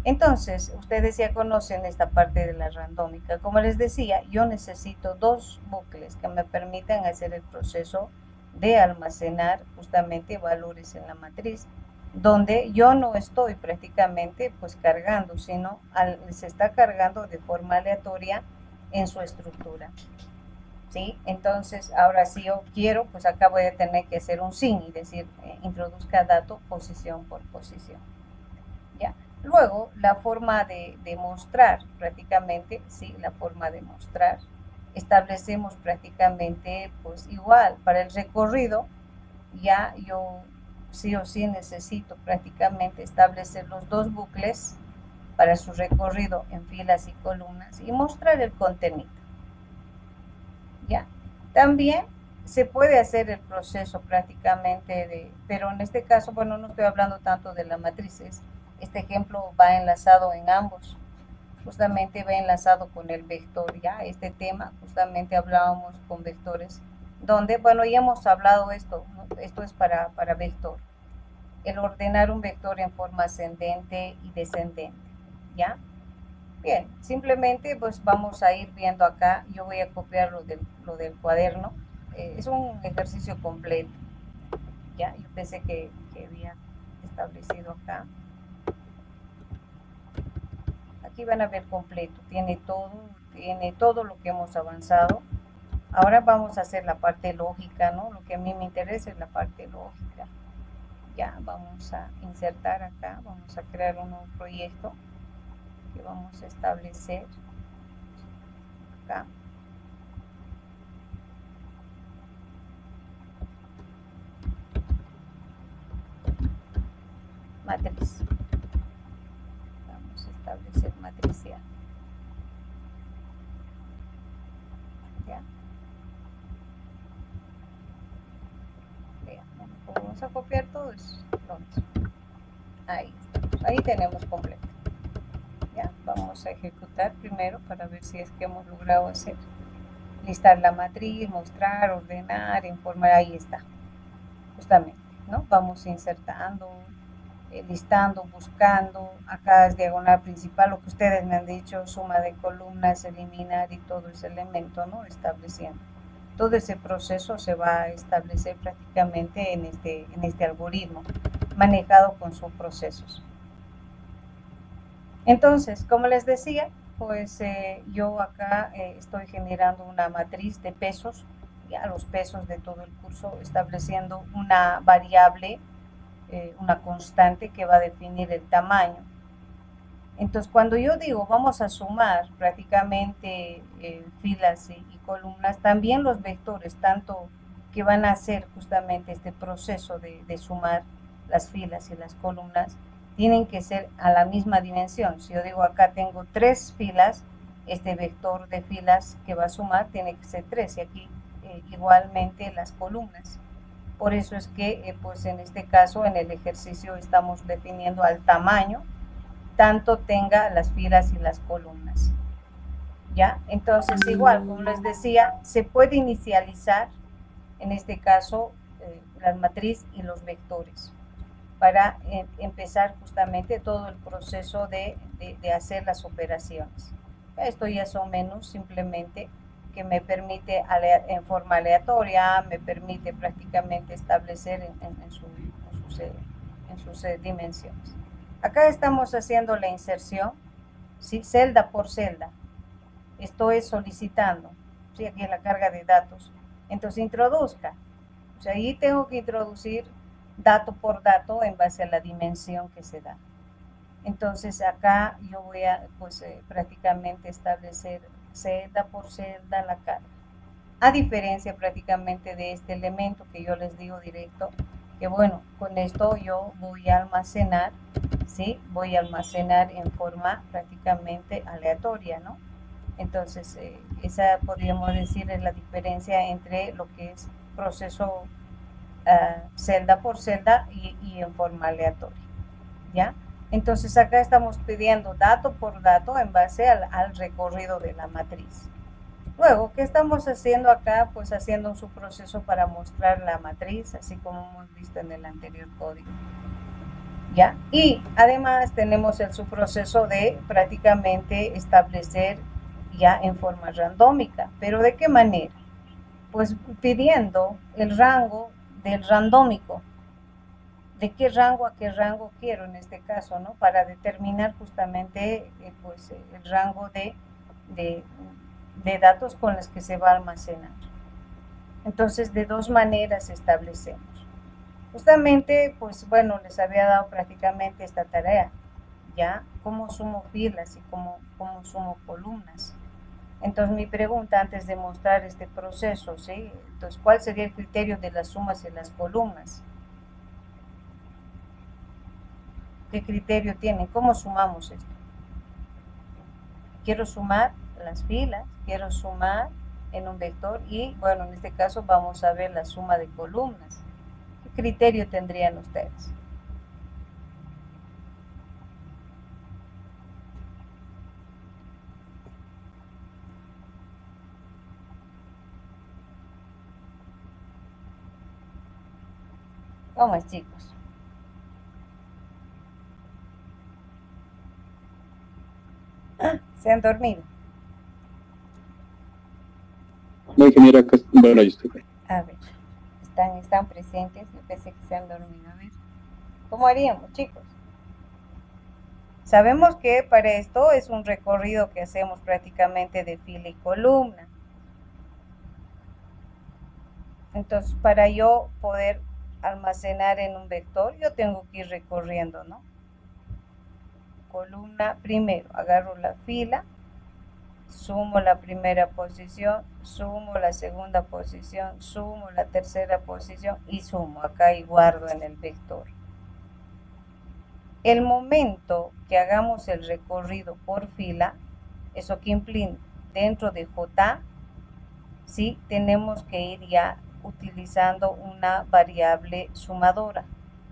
Entonces, ustedes ya conocen esta parte de la randómica. Como les decía, yo necesito dos bucles que me permitan hacer el proceso de almacenar justamente valores en la matriz, donde yo no estoy prácticamente pues cargando, sino se está cargando de forma aleatoria en su estructura. ¿Sí? Entonces, ahora si yo quiero, pues acá voy a tener que hacer un sin y decir, introduzca dato posición por posición. ¿Ya? Luego, la forma de mostrar prácticamente, ¿sí? La forma de mostrar, establecemos prácticamente, pues igual, para el recorrido, ya yo sí o sí necesito prácticamente establecer los dos bucles para su recorrido en filas y columnas y mostrar el contenido. ¿Ya? También se puede hacer el proceso prácticamente pero en este caso, bueno, no estoy hablando tanto de las matrices, este ejemplo va enlazado en ambos, justamente va enlazado con el vector, ya, este tema, justamente hablábamos con vectores, donde, bueno, ya hemos hablado esto, ¿no? Esto es para vector, el ordenar un vector en forma ascendente y descendente, ¿ya? Bien, simplemente pues vamos a ir viendo acá, yo voy a copiar lo del cuaderno, es un ejercicio completo, ya, yo pensé que había establecido acá. Aquí van a ver completo, tiene todo lo que hemos avanzado. Ahora vamos a hacer la parte lógica, ¿no? Lo que a mí me interesa es la parte lógica. Ya, vamos a insertar acá, vamos a crear un nuevo proyecto que vamos a establecer acá. Matriz. Vamos a establecer matricial. ¿Ya? Vean, vamos a copiar todo eso. Ahí está. Ahí tenemos completo. ¿Ya? Vamos a ejecutar primero para ver si es que hemos logrado hacer. Listar la matriz, mostrar, ordenar, informar. Ahí está. Justamente, ¿no? Vamos insertando, listando, buscando, acá es diagonal principal, lo que ustedes me han dicho, suma de columnas, eliminar y todo ese elemento, ¿no? Estableciendo. Todo ese proceso se va a establecer prácticamente en este algoritmo, manejado con sus procesos. Entonces, como les decía, pues yo acá estoy generando una matriz de pesos, ya los pesos de todo el curso, estableciendo una variable, una constante que va a definir el tamaño. Entonces, cuando yo digo vamos a sumar prácticamente filas y columnas, también los vectores, tanto que van a hacer justamente este proceso de sumar las filas y las columnas, tienen que ser a la misma dimensión. Si yo digo acá tengo 3 filas, este vector de filas que va a sumar tiene que ser 3, y aquí igualmente las columnas. Por eso es que pues en este caso en el ejercicio estamos definiendo al tamaño, tanto tenga las filas y las columnas. ¿Ya? Entonces igual, como les decía, se puede inicializar en este caso la matriz y los vectores para empezar justamente todo el proceso de hacer las operaciones. Esto ya son menús simplemente que me permite en forma aleatoria, me permite prácticamente establecer en sus dimensiones. Acá estamos haciendo la inserción, ¿sí? Celda por celda. Esto es solicitando, ¿sí? Aquí es la carga de datos. Entonces introduzca. O sea, ahí tengo que introducir dato por dato en base a la dimensión que se da. Entonces acá yo voy a pues prácticamente establecer celda por celda la carga. A diferencia prácticamente de este elemento que yo les digo directo, que bueno, con esto yo voy a almacenar, ¿sí? Voy a almacenar en forma prácticamente aleatoria, ¿no? Entonces, esa podríamos decir es la diferencia entre lo que es proceso celda por celda y en forma aleatoria, ¿ya? Entonces, acá estamos pidiendo dato por dato en base al recorrido de la matriz. Luego, ¿qué estamos haciendo acá? Pues haciendo un subproceso para mostrar la matriz, así como hemos visto en el anterior código. ¿ya? Y además tenemos el subproceso de prácticamente establecer ya en forma randómica. ¿Pero de qué manera? Pues pidiendo el rango del randómico. ¿De qué rango a qué rango quiero en este caso, ¿no? Para determinar justamente pues, el rango de, de datos con los que se va a almacenar. Entonces, de dos maneras establecemos. Justamente, pues bueno, les había dado prácticamente esta tarea, ¿ya? Cómo sumo filas y cómo sumo columnas. Entonces, mi pregunta antes de mostrar este proceso, ¿sí? Entonces, ¿cuál sería el criterio de las sumas en las columnas? ¿Qué criterio tienen? ¿Cómo sumamos esto? Quiero sumar las filas, quiero sumar en un vector y, bueno, en este caso vamos a ver la suma de columnas. ¿Qué criterio tendrían ustedes? ¿Cómo es, chicos? ¿Se han dormido? No, ingeniera, bueno, yo estoy. A ver, están presentes, yo pensé que se han dormido. A ver, ¿cómo haríamos, chicos? Sabemos que para esto es un recorrido que hacemos prácticamente de fila y columna. Entonces, para yo poder almacenar en un vector, yo tengo que ir recorriendo, ¿no? Columna primero, agarro la fila, sumo la primera posición, sumo la segunda posición, sumo la tercera posición y sumo acá y guardo en el vector. El momento que hagamos el recorrido por fila, eso que implica dentro de J, sí, tenemos que ir ya utilizando una variable sumadora.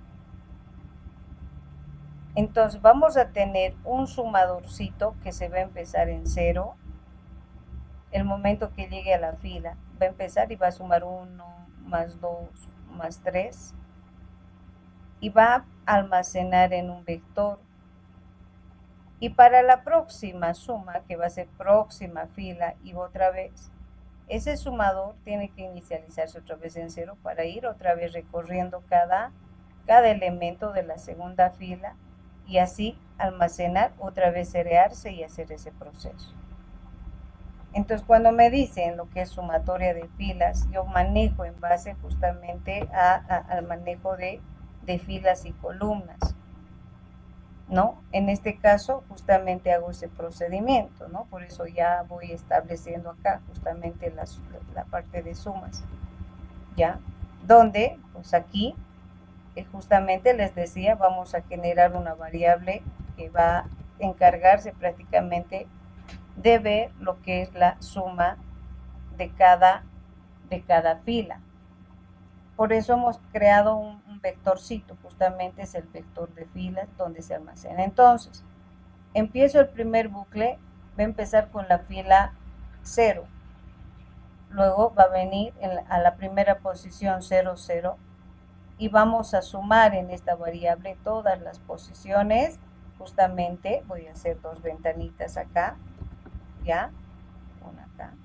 Entonces vamos a tener un sumadorcito que se va a empezar en 0. El momento que llegue a la fila va a empezar y va a sumar 1, más 2, más 3 y va a almacenar en un vector. Y para la próxima suma, que va a ser próxima fila y otra vez, ese sumador tiene que inicializarse otra vez en 0 para ir otra vez recorriendo cada elemento de la segunda fila y así almacenar, otra vez cerearse y hacer ese proceso. Entonces, cuando me dicen lo que es sumatoria de filas, yo manejo en base justamente al manejo de filas y columnas, ¿no? En este caso, justamente hago ese procedimiento, ¿no? Por eso ya voy estableciendo acá justamente la parte de sumas, ¿ya? Donde, pues aquí, justamente les decía, vamos a generar una variable que va a encargarse prácticamente de ver lo que es la suma de cada fila. Por eso hemos creado un vectorcito, justamente es el vector de filas donde se almacena. Entonces, empiezo el primer bucle, va a empezar con la fila 0. Luego va a venir a la primera posición 0, 0. Y vamos a sumar en esta variable todas las posiciones. Justamente voy a hacer dos ventanitas acá, ¿ya? Una acá.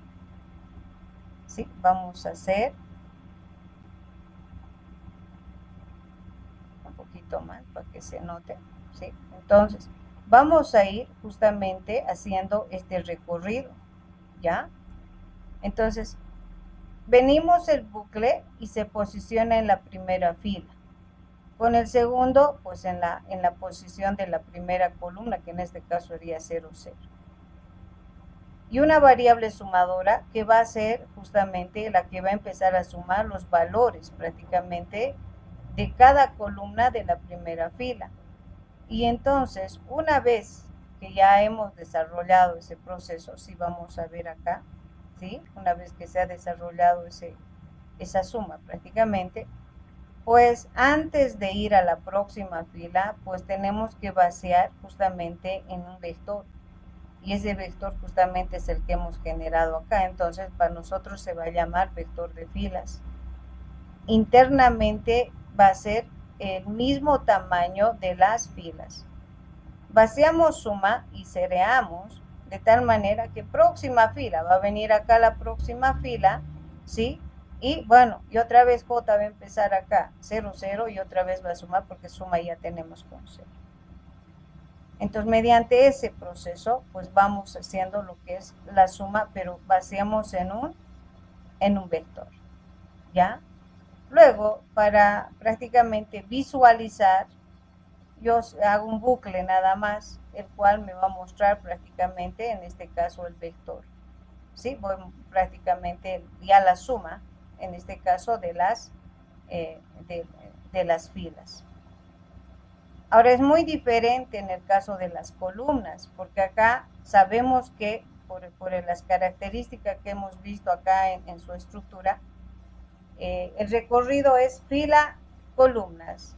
Sí, vamos a hacer un poquito más para que se note, ¿sí? Entonces, vamos a ir justamente haciendo este recorrido, ¿ya? Entonces, venimos el bucle y se posiciona en la primera fila. Con el segundo, pues en la posición de la primera columna, que en este caso sería 0, 0. Y una variable sumadora que va a ser justamente la que va a empezar a sumar los valores prácticamente de cada columna de la primera fila. Y entonces, una vez que ya hemos desarrollado ese proceso, si vamos a ver acá, ¿sí? Una vez que se ha desarrollado esa suma prácticamente, pues antes de ir a la próxima fila, pues tenemos que vaciar justamente en un vector. Y ese vector justamente es el que hemos generado acá. Entonces, para nosotros se va a llamar vector de filas. Internamente va a ser el mismo tamaño de las filas. Vaciamos suma y cereamos de tal manera que próxima fila, va a venir acá la próxima fila, ¿sí? Y bueno, y otra vez J va a empezar acá, 0, 0, y otra vez va a sumar porque suma ya tenemos con 0. Entonces, mediante ese proceso, pues vamos haciendo lo que es la suma, pero vaciamos en un vector, ¿ya? Luego, para prácticamente visualizar, yo hago un bucle nada más, el cual me va a mostrar prácticamente, en este caso, el vector, ¿sí? Voy prácticamente ya la suma, en este caso, de las filas. Ahora es muy diferente en el caso de las columnas, porque acá sabemos que por las características que hemos visto acá en su estructura, el recorrido es fila, columnas,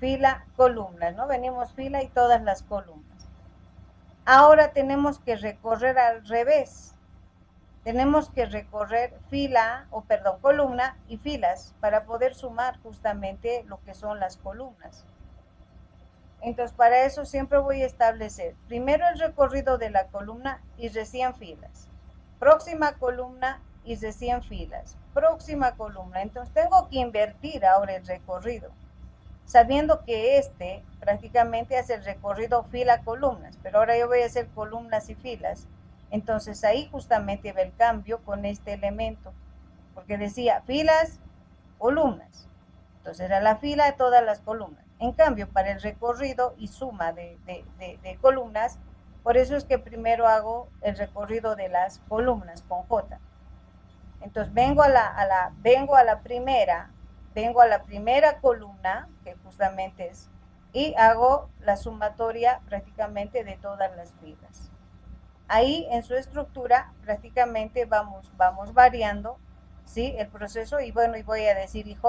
¿no? Venimos fila y todas las columnas. Ahora tenemos que recorrer al revés. Tenemos que recorrer columna y filas para poder sumar justamente lo que son las columnas. Entonces, para eso siempre voy a establecer primero el recorrido de la columna y recién filas. Próxima columna y recién filas. Próxima columna. Entonces, tengo que invertir ahora el recorrido, sabiendo que este prácticamente hace el recorrido fila-columnas, pero ahora yo voy a hacer columnas y filas. Entonces, ahí justamente va el cambio con este elemento, porque decía filas, columnas. Entonces, era la fila de todas las columnas. En cambio, para el recorrido y suma de columnas, por eso es que primero hago el recorrido de las columnas con J. Entonces, vengo a la primera columna, que justamente es, y hago la sumatoria prácticamente de todas las filas. Ahí en su estructura prácticamente vamos variando, ¿sí? El proceso, y bueno, y voy a decir IJ,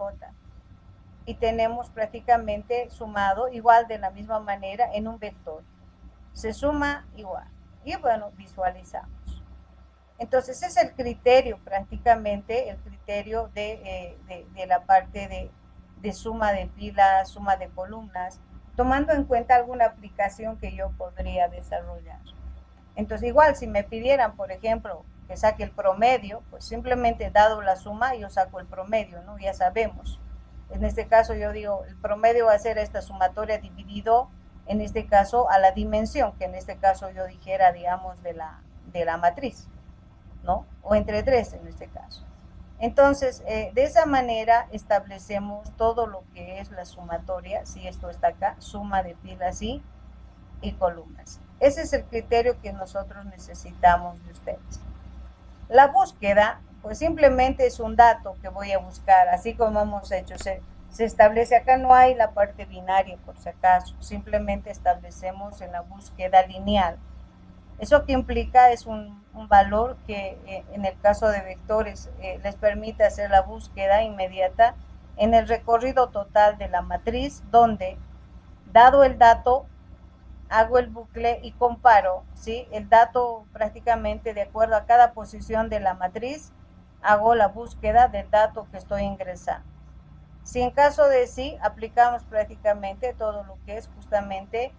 y tenemos prácticamente sumado igual de la misma manera en un vector. Se suma igual. Y bueno, visualizamos. Entonces es el criterio prácticamente, el criterio de la parte de suma de filas, suma de columnas, tomando en cuenta alguna aplicación que yo podría desarrollar. Entonces igual si me pidieran, por ejemplo, que saque el promedio, pues simplemente dado la suma yo saco el promedio, ¿no? Ya sabemos. En este caso yo digo, el promedio va a ser esta sumatoria dividido, en este caso, a la dimensión, que en este caso yo dijera, digamos, de la matriz, ¿no? O entre 3 en este caso. Entonces, de esa manera establecemos todo lo que es la sumatoria, si esto está acá, suma de filas y columnas. Ese es el criterio que nosotros necesitamos de ustedes. La búsqueda, pues simplemente es un dato que voy a buscar, así como hemos hecho, se establece acá, no hay la parte binaria por si acaso, simplemente establecemos en la búsqueda lineal. Eso que implica es un valor que en el caso de vectores les permite hacer la búsqueda inmediata en el recorrido total de la matriz, donde dado el dato hago el bucle y comparo, ¿sí? El dato prácticamente de acuerdo a cada posición de la matriz, hago la búsqueda del dato que estoy ingresando. Si en caso de sí, aplicamos prácticamente todo lo que es justamente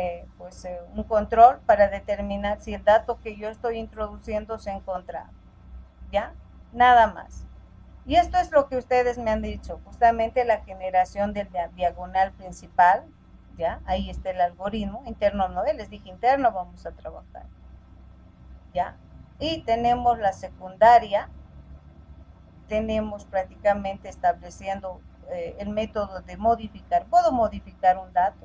un control para determinar si el dato que yo estoy introduciendo se ha encontrado, ¿ya? Nada más. Y esto es lo que ustedes me han dicho, justamente la generación del diagonal principal, ¿ya? Ahí está el algoritmo, interno no, les dije interno, vamos a trabajar, ¿ya? Y tenemos la secundaria, tenemos prácticamente estableciendo el método de modificar. Puedo modificar un dato,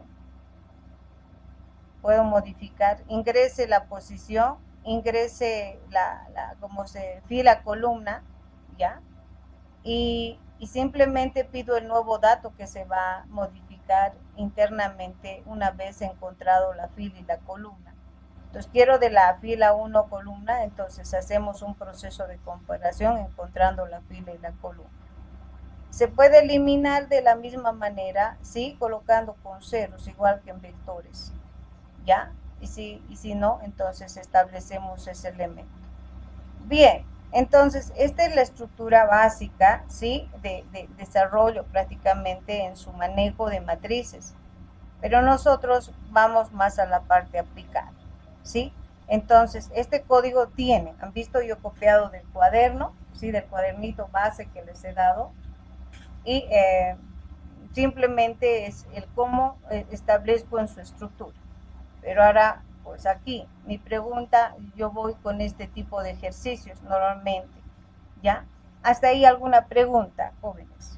puedo modificar, ingrese la posición, ingrese como se fila columna, ¿ya? Y simplemente pido el nuevo dato que se va a modificar internamente una vez encontrado la fila y la columna. Entonces quiero de la fila 1 columna, entonces hacemos un proceso de comparación encontrando la fila y la columna. Se puede eliminar de la misma manera, ¿sí? Colocando con ceros, igual que en vectores, ¿ya? Y si no, entonces establecemos ese elemento. Bien, Entonces, esta es la estructura básica, ¿sí? De desarrollo prácticamente en su manejo de matrices. Pero nosotros vamos más a la parte aplicada, ¿sí? Entonces, este código tiene, han visto yo copiado del cuaderno, ¿sí? Del cuadernito base que les he dado. Y simplemente es el cómo establezco en su estructura. Pero ahora, pues aquí, mi pregunta, yo voy con este tipo de ejercicios normalmente, ¿ya? ¿Hasta ahí alguna pregunta, jóvenes?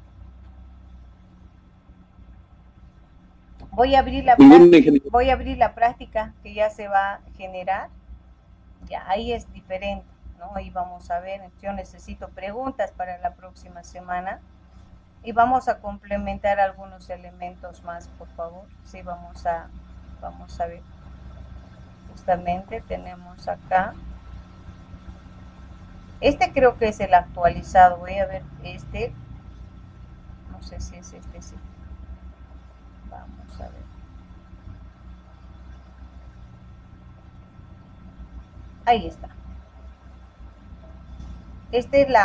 Voy a abrir la práctica que ya se va a generar. Ya, ahí es diferente, ¿no? Ahí vamos a ver, yo necesito preguntas para la próxima semana. Y vamos a complementar algunos elementos más, por favor. Sí, vamos a ver. Justamente tenemos acá. Este creo que es el actualizado. Voy a ver este. No sé si es este, sí. Vamos a ver. Ahí está. Este es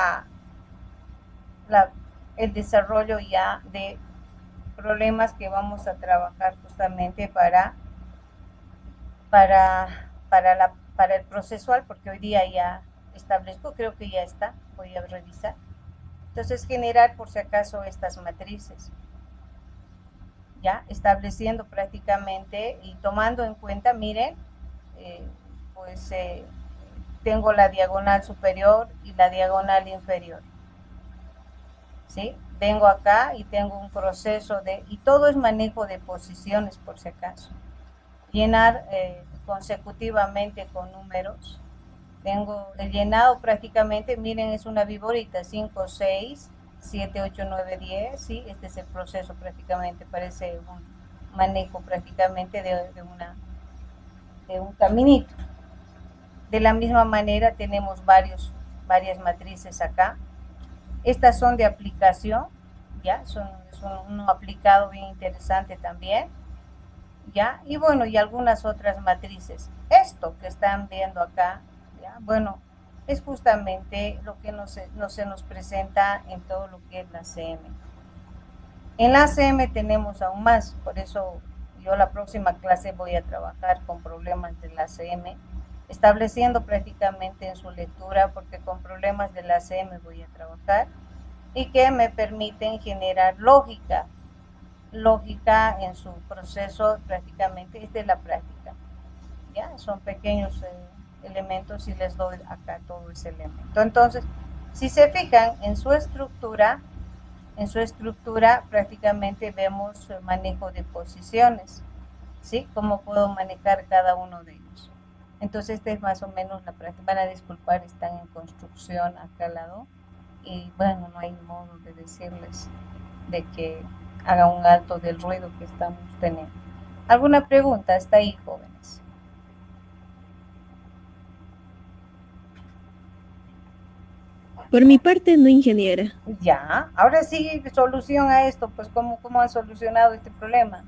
el desarrollo ya de problemas que vamos a trabajar justamente para el procesual, porque hoy día ya establezco, creo que ya está, voy a revisar. Entonces, generar por si acaso estas matrices, ya estableciendo prácticamente y tomando en cuenta, miren, pues tengo la diagonal superior y la diagonal inferior, ¿sí? Vengo acá y tengo un proceso y todo es manejo de posiciones por si acaso. Llenar consecutivamente con números. Tengo el llenado prácticamente, miren, es una viborita, 5, 6, 7, 8, 9, 10, ¿sí? Este es el proceso prácticamente, parece un manejo prácticamente de un caminito. De la misma manera tenemos varias matrices acá. Estas son de aplicación, ¿ya? Son uno aplicado bien interesante también, ¿ya? Y bueno, y algunas otras matrices. Esto que están viendo acá, ¿ya? Bueno, es justamente lo que se nos presenta en todo lo que es la CM. En la CM tenemos aún más, por eso yo la próxima clase voy a trabajar con problemas de la CM, estableciendo prácticamente en su lectura, porque con problemas de la CM voy a trabajar, y que me permiten generar lógica en su proceso prácticamente. Esta es la práctica, ¿ya? Son pequeños elementos y les doy acá todo ese elemento. Entonces, si se fijan en su estructura prácticamente vemos el manejo de posiciones, ¿sí? Cómo puedo manejar cada uno de ellos. Entonces, esta es más o menos la práctica. Van a disculpar, están en construcción acá al lado. Y bueno, no hay modo de decirles de que haga un alto del ruido que estamos teniendo. ¿Alguna pregunta hasta ahí, jóvenes? Por mi parte, no, ingeniera. Ya, ahora sí, solución a esto, pues ¿cómo han solucionado este problema?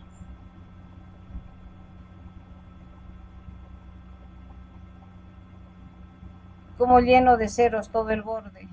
Como lleno de ceros todo el borde.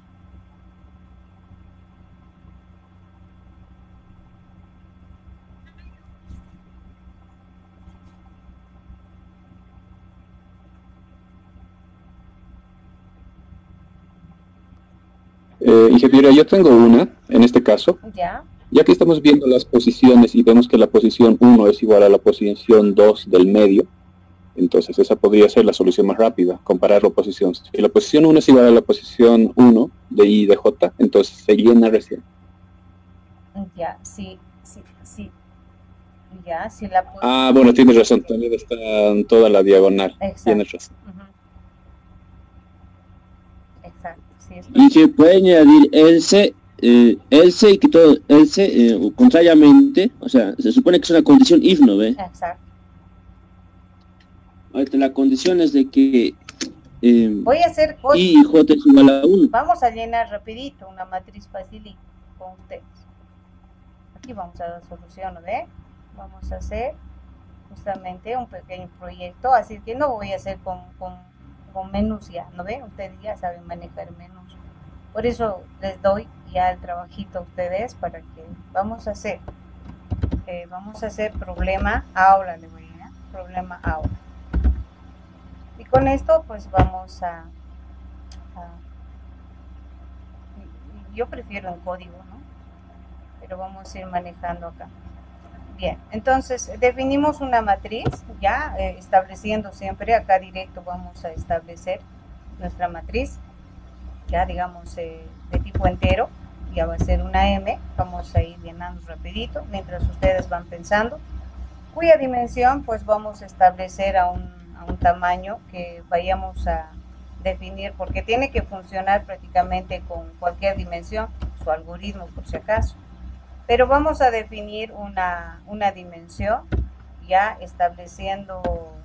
Ingeniera, yo tengo una, en este caso. Ya que estamos viendo las posiciones y vemos que la posición 1 es igual a la posición 2 del medio, entonces esa podría ser la solución más rápida, comparar la posición. Si la posición 1 es igual a la posición 1 de I y de J, entonces se llena recién. Ya, sí. Ya, si bueno, tienes razón, también está en toda la diagonal. Exacto. Tienes razón. Exacto, sí, y se puede añadir else y que todo else contrariamente, o sea, se supone que es una condición if, ¿no ve? Exacto. Ahorita la condición es de que voy a hacer I y J es igual a 1. Vamos a llenar rapidito una matriz facilita con ustedes. Aquí vamos a dar solución, ¿no ve? Vamos a hacer justamente un pequeño proyecto, así que no voy a hacer con con menús ya, ¿no ven? Ustedes ya saben manejar menús. Por eso les doy ya el trabajito a ustedes para que vamos a hacer problema aula, le voy a problema aula. Y con esto pues vamos a yo prefiero en código, ¿no? Pero vamos a ir manejando acá. Bien, entonces definimos una matriz, ya estableciendo siempre acá directo vamos a establecer nuestra matriz, ya digamos de tipo entero, ya va a ser una M, vamos a ir llenando rapidito mientras ustedes van pensando, cuya dimensión pues vamos a establecer a un tamaño que vayamos a definir, porque tiene que funcionar prácticamente con cualquier dimensión, su algoritmo por si acaso. Pero vamos a definir una dimensión ya estableciendo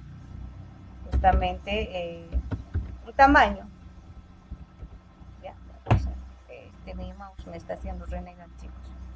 justamente un tamaño. Ya, mi mouse me está haciendo renegar, chicos.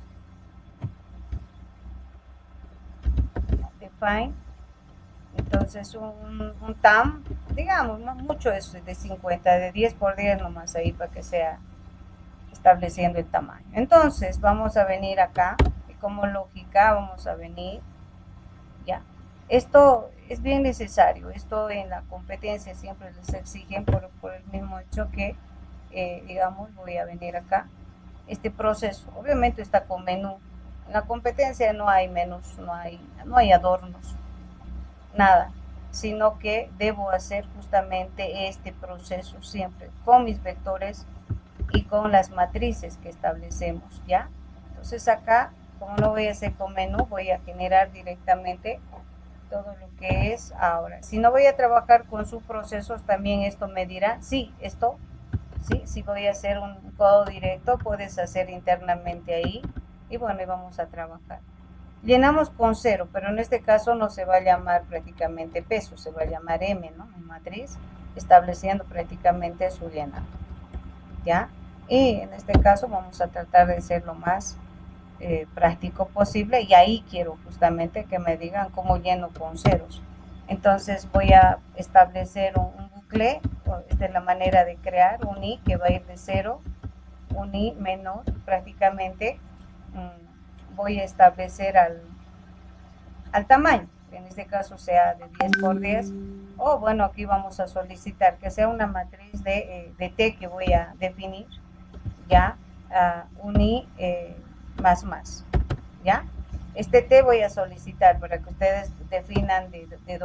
Define. Entonces un tam, digamos, no mucho es de 50, de 10 por 10 nomás ahí para que sea estableciendo el tamaño. Entonces vamos a venir acá y como lógica vamos a venir ya. Esto es bien necesario, esto en la competencia siempre les exigen por el mismo hecho que digamos voy a venir acá, este proceso obviamente está con menú. En la competencia no hay menús, no hay adornos, nada, sino que debo hacer justamente este proceso siempre con mis vectores y con las matrices que establecemos, ¿ya? Entonces acá, como no voy a hacer con menú, voy a generar directamente todo lo que es ahora. Si no voy a trabajar con subprocesos, también esto me dirá, sí, esto, sí, si voy a hacer un codo directo, puedes hacer internamente ahí, y bueno, y vamos a trabajar. Llenamos con 0, pero en este caso no se va a llamar prácticamente peso, se va a llamar M, ¿no? Matriz, estableciendo prácticamente su llenado, ¿ya? Y en este caso vamos a tratar de ser lo más práctico posible, y ahí quiero justamente que me digan cómo lleno con ceros. Entonces voy a establecer un bucle, esta es la manera de crear un i que va a ir de 0, un i menor prácticamente, voy a establecer al tamaño, en este caso sea de 10 por 10, o bueno, aquí vamos a solicitar que sea una matriz de t que voy a definir, ya, un i más, ya. Este t voy a solicitar para que ustedes definan de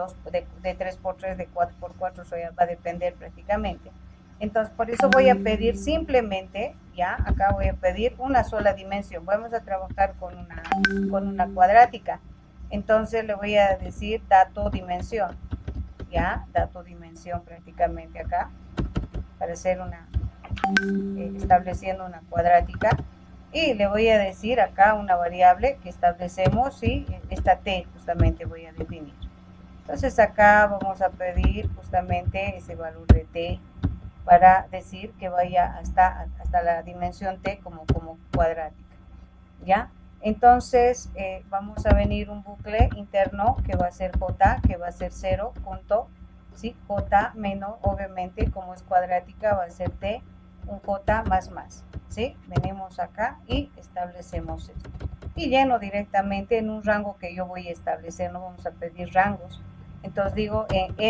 3 por 3, de 4 por 4, eso ya va a depender prácticamente. Entonces, por eso voy a pedir simplemente, ya, acá voy a pedir una sola dimensión. Vamos a trabajar con una cuadrática. Entonces, le voy a decir dato dimensión, ya, dato dimensión prácticamente acá, para hacer estableciendo una cuadrática. Y le voy a decir acá una variable que establecemos y esta t justamente voy a definir. Entonces, acá vamos a pedir justamente ese valor de t, para decir que vaya hasta la dimensión t como cuadrática, ¿ya? Entonces vamos a venir un bucle interno que va a ser j, que va a ser 0 punto, ¿sí? J menos, obviamente como es cuadrática va a ser t, un j más, ¿sí? Venimos acá y establecemos esto. Y lleno directamente en un rango que yo voy a establecer, no vamos a pedir rangos. Entonces digo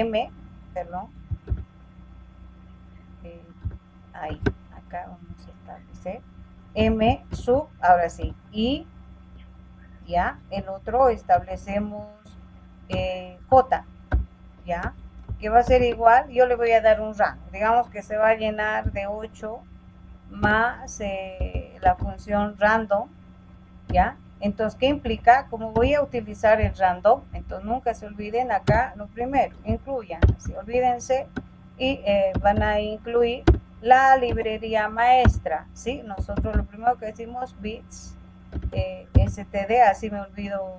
ahí, acá vamos a establecer m sub, ahora sí, y ya, el otro establecemos j, ya, que va a ser igual, yo le voy a dar un rango, digamos que se va a llenar de 8 más la función random, ya. Entonces, ¿qué implica? Como voy a utilizar el random, entonces nunca se olviden acá lo primero, incluyan, ¿sí? Olvídense y van a incluir la librería maestra, ¿sí? Nosotros lo primero que decimos bits std, así me olvido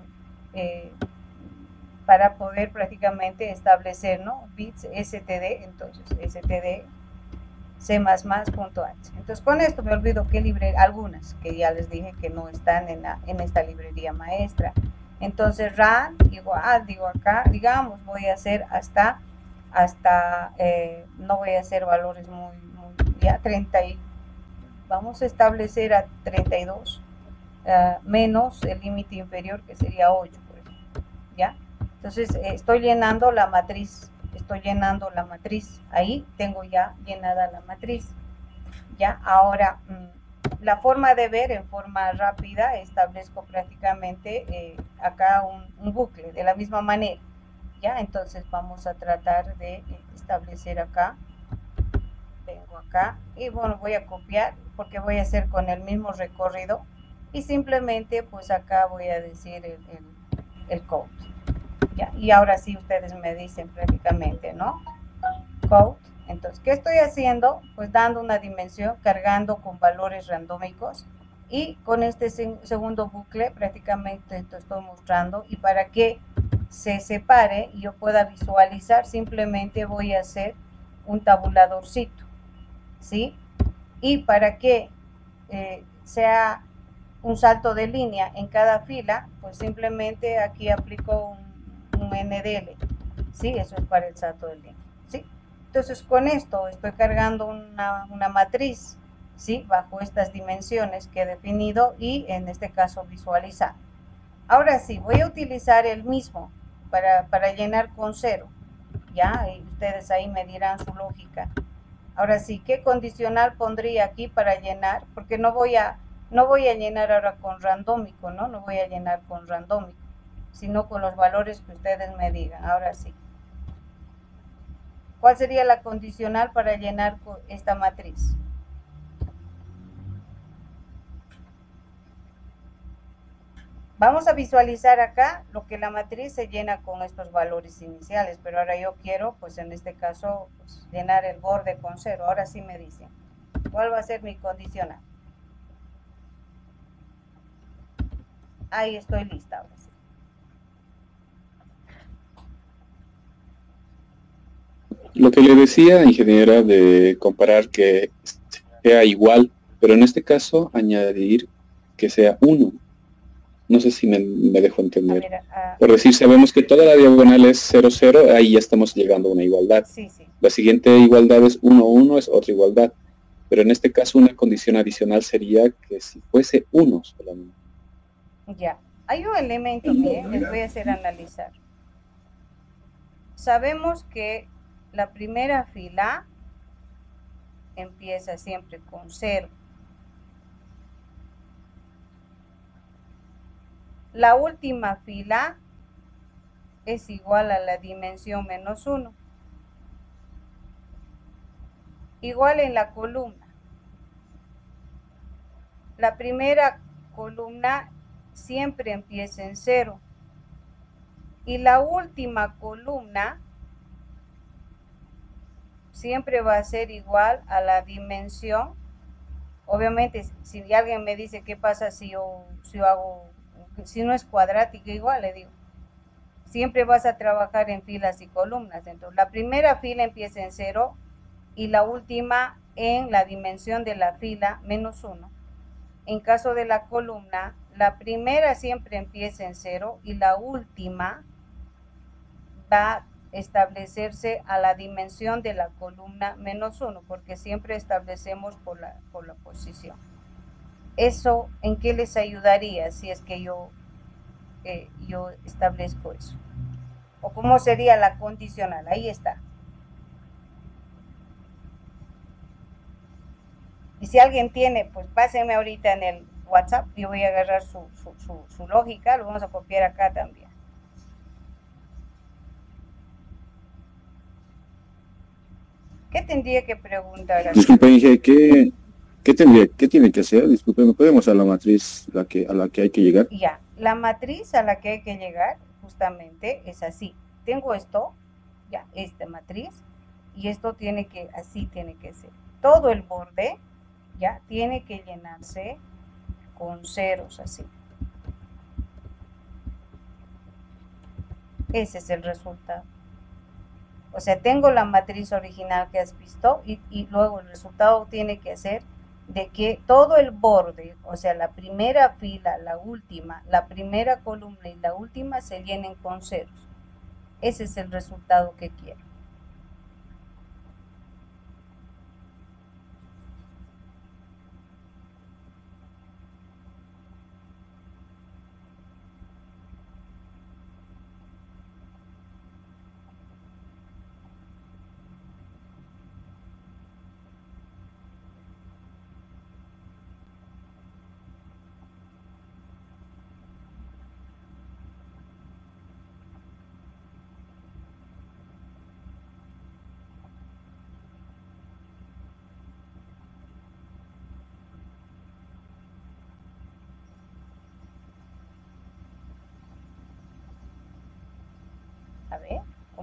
para poder prácticamente establecer, ¿no? Bits std, entonces std c++.h. Entonces con esto me olvido que algunas que ya les dije que no están en esta librería maestra. Entonces run igual, digo acá, digamos voy a hacer hasta hasta, no voy a hacer valores ya 30 y vamos a establecer a 32 menos el límite inferior que sería 8, por ejemplo, ¿ya? Entonces estoy llenando la matriz, ahí tengo ya llenada la matriz, ¿ya? Ahora, la forma de ver en forma rápida, establezco prácticamente acá un bucle de la misma manera, ¿ya? Entonces vamos a tratar de establecer acá, vengo acá y bueno, voy a copiar porque voy a hacer con el mismo recorrido y simplemente pues acá voy a decir el code, ¿ya? Y ahora sí ustedes me dicen prácticamente, ¿no? Code. Entonces, ¿qué estoy haciendo? Pues dando una dimensión, cargando con valores randómicos y con este segundo bucle prácticamente esto estoy mostrando, y para que se separe y yo pueda visualizar, simplemente voy a hacer un tabuladorcito, ¿sí? Y para que sea un salto de línea en cada fila, pues simplemente aquí aplico un NDL, ¿sí? Eso es para el salto de línea, ¿sí? Entonces con esto estoy cargando una matriz, ¿sí? Bajo estas dimensiones que he definido y en este caso visualizar. Ahora sí, voy a utilizar el mismo para llenar con 0, ¿ya? Y ustedes ahí me dirán su lógica. Ahora sí, ¿qué condicional pondría aquí para llenar? Porque no voy a llenar ahora con randómico, ¿no? No voy a llenar con randómico, sino con los valores que ustedes me digan. Ahora sí. ¿Cuál sería la condicional para llenar esta matriz? Vamos a visualizar acá lo que la matriz se llena con estos valores iniciales, pero ahora yo quiero, pues en este caso, pues, llenar el borde con 0. Ahora sí me dicen, ¿cuál va a ser mi condicional? Ahí estoy lista, ahora sí. Lo que le decía, ingeniera, de comparar que sea igual, pero en este caso añadir que sea 1. No sé si me dejo entender. Ver, por decir, sabemos que toda la diagonal es 0, 0, ahí ya estamos llegando a una igualdad. Sí, sí. La siguiente igualdad es 1, 1, es otra igualdad. Pero en este caso una condición adicional sería que si fuese 1 solamente. Ya. Hay un elemento, miren, les voy a hacer analizar. Sabemos que la primera fila empieza siempre con 0. La última fila es igual a la dimensión menos 1. Igual en la columna. La primera columna siempre empieza en 0. Y la última columna siempre va a ser igual a la dimensión. Obviamente, si alguien me dice qué pasa si yo hago, si no es cuadrática, igual le digo, siempre vas a trabajar en filas y columnas. Entonces, la primera fila empieza en 0 y la última en la dimensión de la fila menos 1. En caso de la columna, la primera siempre empieza en 0 y la última va a establecerse a la dimensión de la columna menos 1, porque siempre establecemos por la posición. ¿Eso en qué les ayudaría si es que yo establezco eso? ¿O cómo sería la condicional? Ahí está. Y si alguien tiene, pues pásenme ahorita en el WhatsApp. Yo voy a agarrar su lógica, lo vamos a copiar acá también. ¿Qué tendría que preguntar? Disculpe, Inge, ¿qué tiene que hacer? Disculpe, ¿me puede mostrar la matriz a la que hay que llegar? Ya, la matriz a la que hay que llegar justamente es así. Tengo esto, ya, esta matriz, y esto así tiene que ser. Todo el borde, ya, tiene que llenarse con ceros así. Ese es el resultado. O sea, tengo la matriz original que has visto y luego el resultado tiene que ser de que todo el borde, o sea, la primera fila, la última, la primera columna y la última se llenen con ceros. Ese es el resultado que quiero.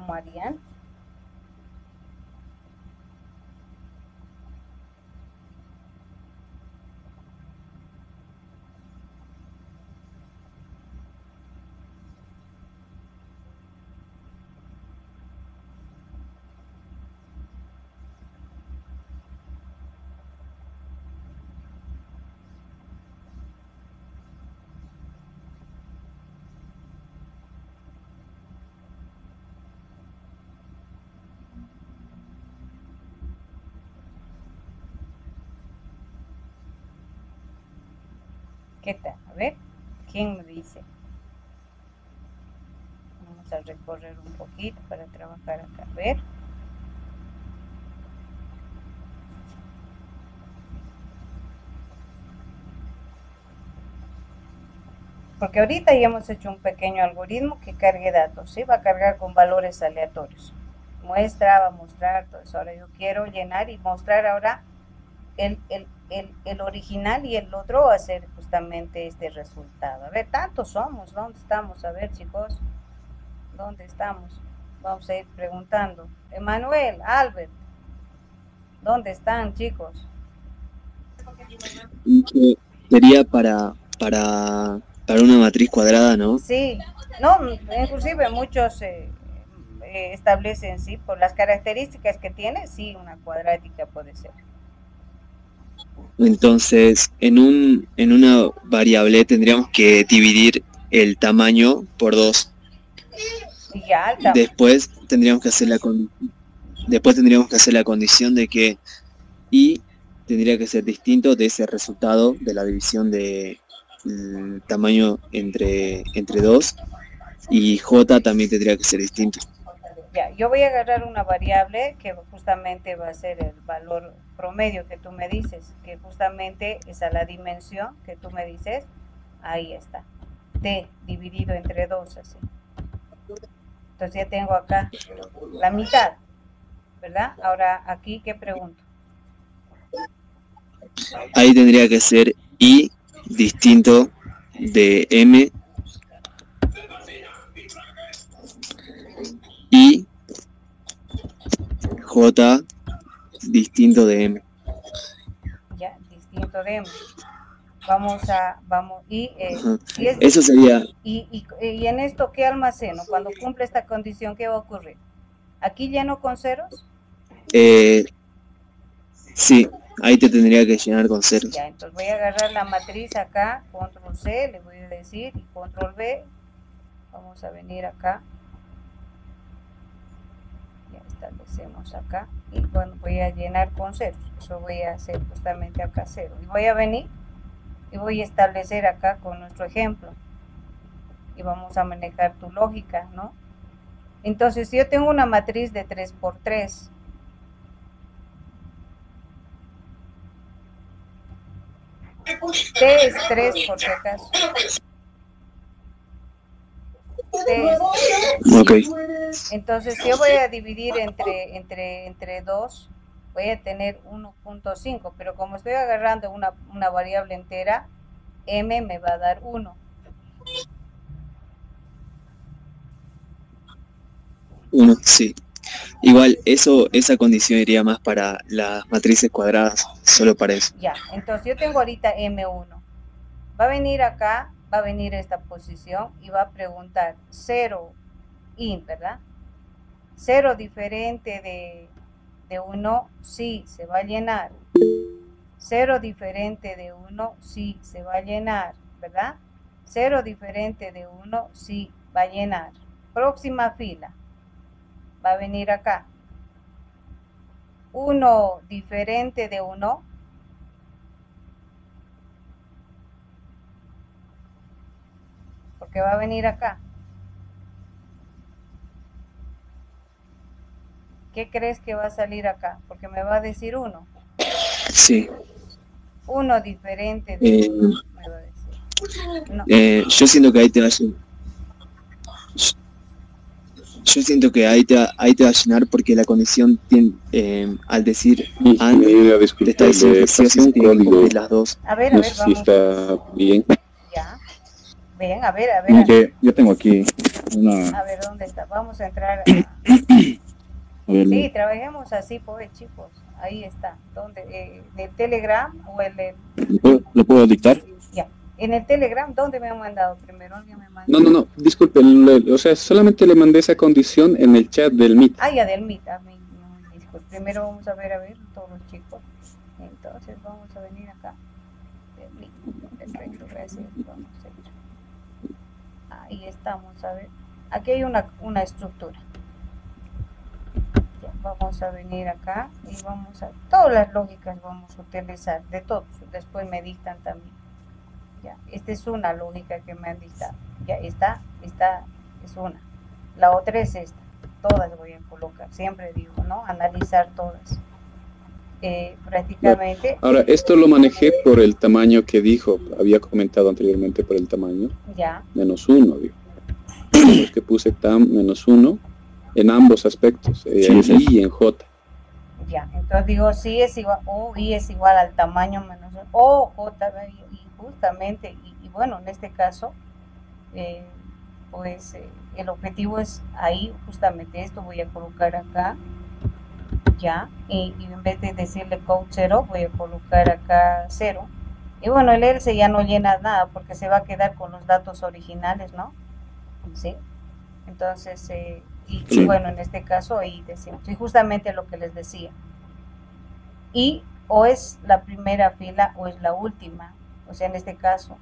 ¿Cómo harían? ¿Qué tal? A ver, ¿quién me dice? Vamos a recorrer un poquito para trabajar acá. A ver. Porque ahorita ya hemos hecho un pequeño algoritmo que cargue datos, ¿sí? Va a cargar con valores aleatorios. Muestra, va a mostrar todo eso. Ahora yo quiero llenar y mostrar ahora el original, y el otro va a ser justamente este resultado. A ver, tantos somos, ¿dónde estamos? A ver, chicos, ¿dónde estamos? Vamos a ir preguntando. Emanuel, Albert, ¿dónde están, chicos? Sería para una matriz cuadrada, ¿no? Sí, no, inclusive muchos establecen, sí, por las características que tiene, sí, una cuadrática puede ser. Entonces, en una variable tendríamos que dividir el tamaño por 2. Ya, después tendríamos que hacer la condición de que y tendría que ser distinto de ese resultado de la división de tamaño entre 2, y j también tendría que ser distinto. Ya, yo voy a agarrar una variable que justamente va a ser el valor promedio que tú me dices, que justamente es a la dimensión que tú me dices. Ahí está, d dividido entre 2, así. Entonces ya tengo acá la mitad, ¿verdad? Ahora aquí, ¿qué pregunto? Ahí tendría que ser i distinto de m y j distinto de m. Ya, distinto de m. Y si es, eso sería. Y en esto, ¿qué almaceno? Cuando cumple esta condición, ¿qué va a ocurrir? ¿Aquí lleno con ceros? Sí, ahí te tendría que llenar con ceros. Ya, entonces voy a agarrar la matriz acá, control C, le voy a decir, y control V. Vamos a venir acá. Ya establecemos acá. Y bueno, voy a llenar con ceros. Eso voy a hacer justamente acá 0. Y voy a venir y voy a establecer acá con nuestro ejemplo. Y vamos a manejar tu lógica, ¿no? Entonces, si yo tengo una matriz de 3 por 3, T es 3 por si acaso. T es 3. Okay. Entonces, si yo voy a dividir entre 2, voy a tener 1.5, pero como estoy agarrando una variable entera, m me va a dar 1. 1, sí. Igual, esa condición iría más para las matrices cuadradas, solo para eso. Ya, entonces yo tengo ahorita M1. Va a venir acá, va a venir esta posición y va a preguntar 0 in, ¿verdad? 0 diferente de 1, sí, se va a llenar. 0 diferente de 1, sí, se va a llenar, ¿verdad? 0 diferente de 1, sí, va a llenar. Próxima fila. Va a venir acá. 1 diferente de 1. Porque va a venir acá. ¿Qué crees que va a salir acá? Porque me va a decir 1. Sí. 1 diferente de 1, me va a decir. No. Yo siento que ahí te va a llenar. Yo siento que ahí te va a llenar porque la condición tiene, al decir and, te está diciendo que sí o sí tiene que cumplir las dos. A ver, no vamos. sé si está bien. Ya. Bien, a ver. Yo tengo aquí A ver, ¿dónde está? Vamos a entrar a... Sí, trabajemos así, pues, chicos. Ahí está. ¿Dónde? ¿En el Telegram o en el...? ¿Lo puedo dictar? Ya. En el Telegram, ¿dónde me han mandado primero? ¿Alguien me mandó? No, disculpe, o sea, solamente le mandé esa condición en el chat del Meet. Ah, ya, del Meet. Disculpe. Primero vamos a ver, todos los chicos. Entonces vamos a venir acá. Del Meet. Perfecto, gracias. Vamos a ir. Ahí estamos, a ver. Aquí hay una estructura. Ya, vamos a venir acá y vamos a... Todas las lógicas vamos a utilizar, de todos. Después me dictan también. Ya, esta es una lógica que me han dictado. Ya, esta es una. La otra es esta. Todas voy a colocar. Siempre digo, ¿no? Analizar todas. Prácticamente... Ahora, esto lo manejé por el tamaño que dijo. Había comentado anteriormente por el tamaño. Ya. -1, digo. Es que puse tam -1 en ambos aspectos. En I y en J. Ya, entonces digo, sí es igual, o I es igual al tamaño menos o J, y justamente, y bueno, en este caso, pues el objetivo es ahí, justamente esto voy a colocar acá, ya, y en vez de decirle code 0, voy a colocar acá 0, y bueno, el else ya no llena nada, porque se va a quedar con los datos originales, ¿no? ¿Sí? Entonces, y bueno, en este caso ahí decimos, y justamente lo que les decía, y o es la primera fila o es la última, o sea, en este caso,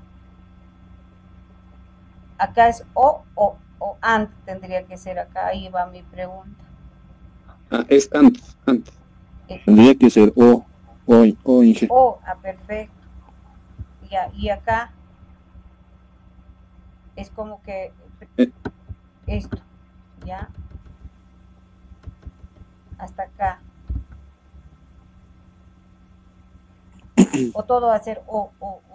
acá es o and, tendría que ser acá, ahí va mi pregunta. Es and. Tendría que ser o Inge. Perfecto. Ya, y acá es como que esto, ya, hasta acá. O todo va a ser o.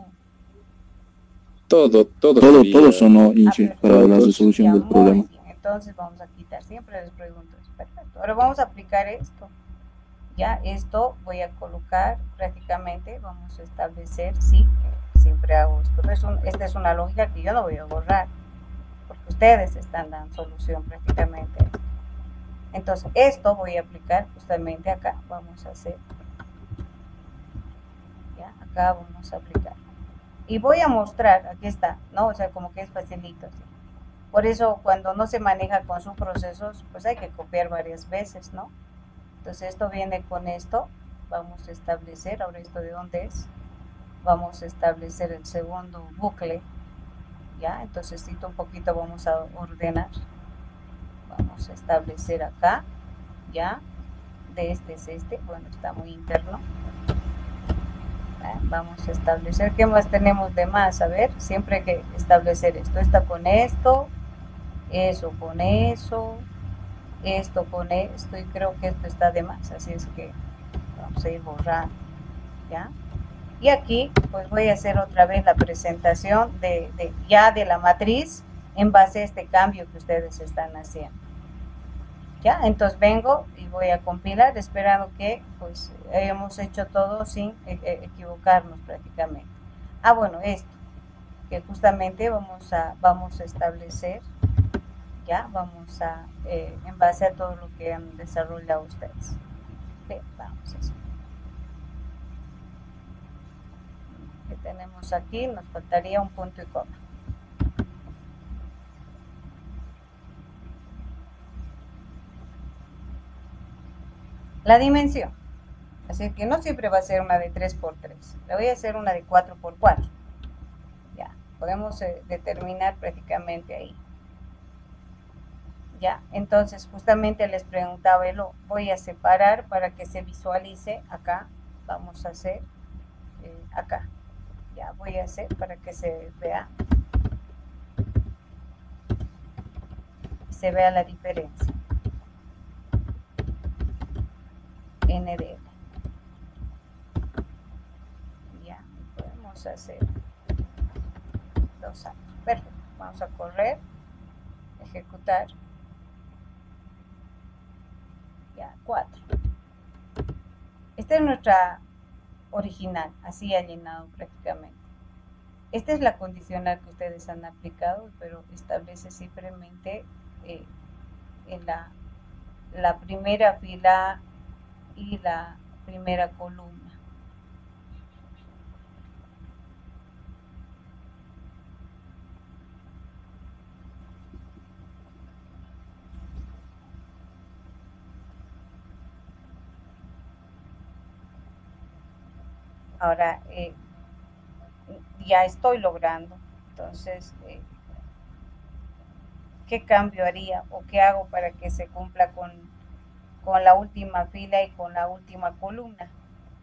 Todos son o, Inge, para la resolución del problema. Entonces vamos a quitar, siempre les pregunto, perfecto. Ahora vamos a aplicar esto. Ya, esto voy a colocar prácticamente, vamos a establecer, sí, siempre hago esto. Esta es una lógica que yo no voy a borrar, porque ustedes están dando solución prácticamente. Entonces, esto voy a aplicar justamente acá. Vamos a hacer, ya, acá vamos a aplicar. Y voy a mostrar, aquí está, ¿no? O sea, como que es facilito, ¿sí? Por eso, cuando no se maneja con subprocesos, pues hay que copiar varias veces, ¿no? Entonces, esto viene con esto. Vamos a establecer, ahora esto de dónde es. Vamos a establecer el segundo bucle, ¿ya? Entonces, un poquito vamos a ordenar. Vamos a establecer acá, ¿ya? De este es este, bueno, está muy interno. Vamos a establecer, ¿qué más tenemos de más? A ver, siempre hay que establecer esto. Esta con esto, eso con eso, esto con esto, y creo que esto está de más, así es que vamos a ir borrando, ¿ya? Y aquí, pues voy a hacer otra vez la presentación de la matriz en base a este cambio que ustedes están haciendo. Ya, entonces vengo y voy a compilar esperando que pues hayamos hecho todo sin equivocarnos prácticamente. Bueno, esto, que justamente vamos a establecer, ya, vamos a, en base a todo lo que han desarrollado ustedes. Bien, vamos a hacer. ¿Qué tenemos aquí? Nos faltaría un punto y coma. La dimensión, así que no siempre va a ser una de 3×3, le voy a hacer una de 4×4, ya, podemos determinar prácticamente ahí, ya, entonces justamente les preguntaba, lo voy a separar para que se visualice acá, vamos a hacer acá, ya, voy a hacer para que se vea la diferencia. NDL. Ya, podemos hacer 2 años. Perfecto. Vamos a correr, ejecutar. Ya, 4. Esta es nuestra original, así ha llenado prácticamente. Esta es la condicional que ustedes han aplicado, pero establece simplemente en la primera fila y la primera columna. Ahora, ya estoy logrando. Entonces, ¿qué cambio haría o qué hago para que se cumpla con la última fila y con la última columna?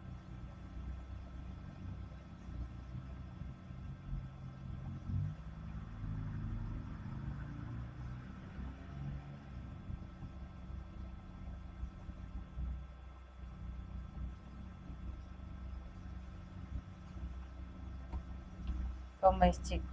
¿Cómo es, chicos?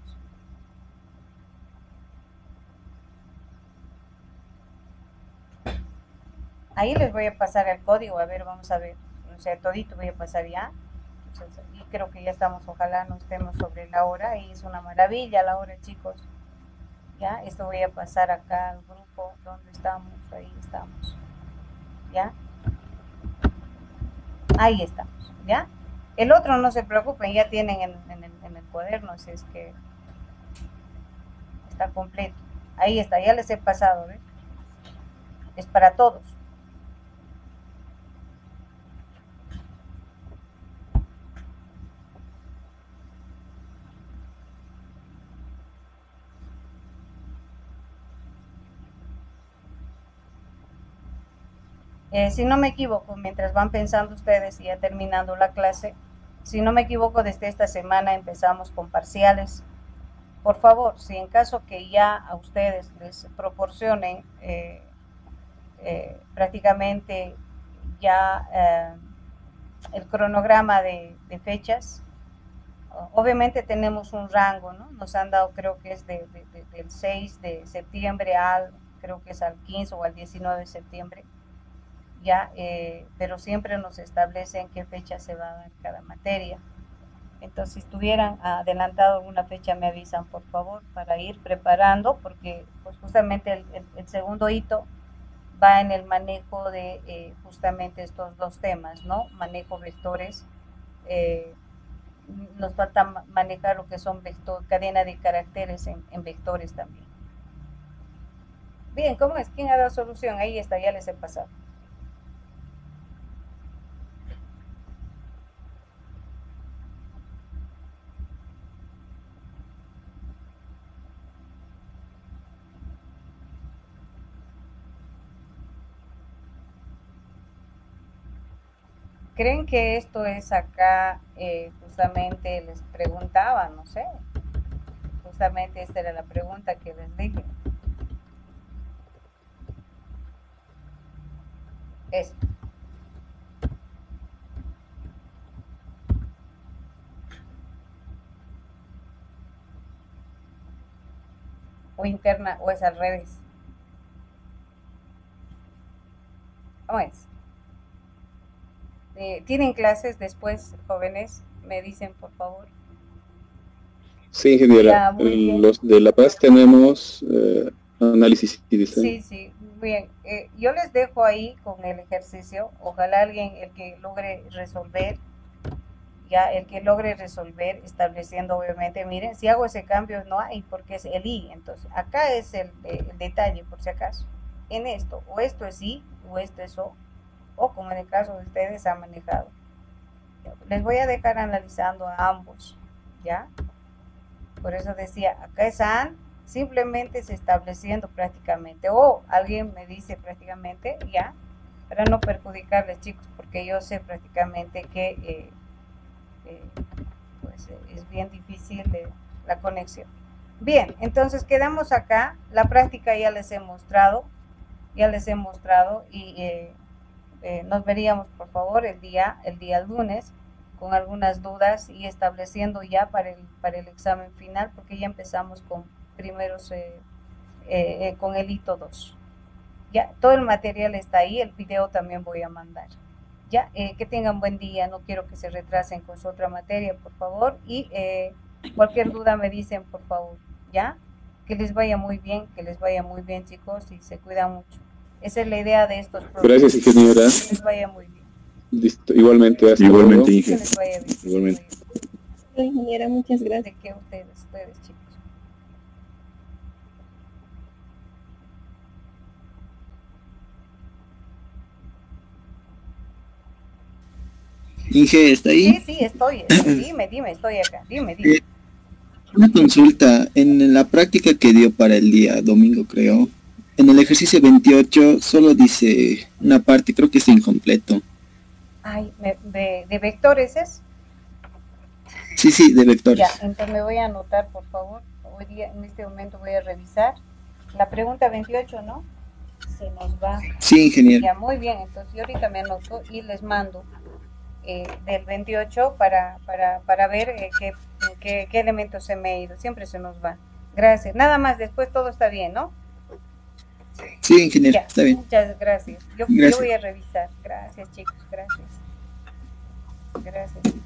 Ahí les voy a pasar el código, a ver, vamos a ver, o sea, todito voy a pasar ya. Entonces, y creo que ya estamos, ojalá no estemos sobre la hora, y es una maravilla la hora, chicos. Ya, esto voy a pasar acá al grupo donde estamos, ahí estamos. ¿Ya? Ahí estamos, ¿ya? El otro no se preocupen, ya tienen en el cuaderno, si es que está completo. Ahí está, ya les he pasado, ¿ves? Es para todos. Si no me equivoco, mientras van pensando ustedes y ya terminando la clase, si no me equivoco, desde esta semana empezamos con parciales. Por favor, si en caso que ya a ustedes les proporcionen prácticamente ya el cronograma de fechas, obviamente tenemos un rango, ¿no? Nos han dado, creo que es del 6 de septiembre al, creo que es al 15 o al 19 de septiembre, ya, pero siempre nos establece en qué fecha se va a dar cada materia. Entonces, si estuvieran adelantado alguna fecha, me avisan, por favor, para ir preparando, porque pues justamente el segundo hito va en el manejo de justamente estos dos temas, ¿no? Manejo vectores, nos falta manejar lo que son cadena de caracteres en vectores también. Bien, ¿cómo es? ¿Quién ha dado solución? Ahí está, ya les he pasado. ¿Creen que esto es acá, justamente les preguntaba, no sé, justamente esta era la pregunta que les dije? Esto. O interna, o es al revés. ¿Cómo es? ¿Tienen clases después, jóvenes? Me dicen, por favor. Sí, ingeniera. Los de La Paz tenemos análisis y diseño. Sí, sí, bien. Yo les dejo ahí con el ejercicio. Ojalá alguien, el que logre resolver, estableciendo obviamente, miren, si hago ese cambio no hay, porque es el I. Entonces, acá es el detalle, por si acaso. En esto, o esto es I, o esto es o como en el caso de ustedes ha manejado. Les voy a dejar analizando a ambos, ¿ya? Por eso decía, acá es AND, simplemente se estableciendo prácticamente, o alguien me dice prácticamente, ya, para no perjudicarles, chicos, porque yo sé prácticamente que pues es bien difícil la conexión. Bien, entonces quedamos acá, la práctica ya les he mostrado y nos veríamos por favor el día lunes con algunas dudas y estableciendo ya para el examen final, porque ya empezamos con primeros con el hito 2. Ya, todo el material está ahí, el video también voy a mandar. Ya, que tengan buen día, no quiero que se retrasen con su otra materia, por favor, y Cualquier duda me dicen, por favor, ¿ya? Que les vaya muy bien, chicos, y se cuidan mucho. Esa es la idea de estos programas. Gracias, ingeniera. Que les vaya muy bien. Listo. Igualmente, hasta igualmente, luego. Que les vaya bien. Igualmente. Ingeniera, muchas gracias. De que ustedes, chicos. Inge, ¿está ahí? Sí, estoy. Dime, estoy acá. Dime. Una consulta, en la práctica que dio para el día domingo, creo, en el ejercicio 28 solo dice una parte, creo que está incompleto. Ay, ¿de vectores es? Sí, de vectores. Ya, entonces me voy a anotar, por favor. Hoy día, en este momento voy a revisar. La pregunta 28, ¿no? Se nos va. Sí, ingeniero. Ya, muy bien, entonces yo ahorita me anoto y les mando del 28 para ver qué elementos se me ha ido. Siempre se nos va. Gracias. Nada más, después todo está bien, ¿no? Sí, ingeniero, ya, está bien. Muchas gracias. Yo voy a revisar. Gracias, chicos, gracias. Gracias, chicos.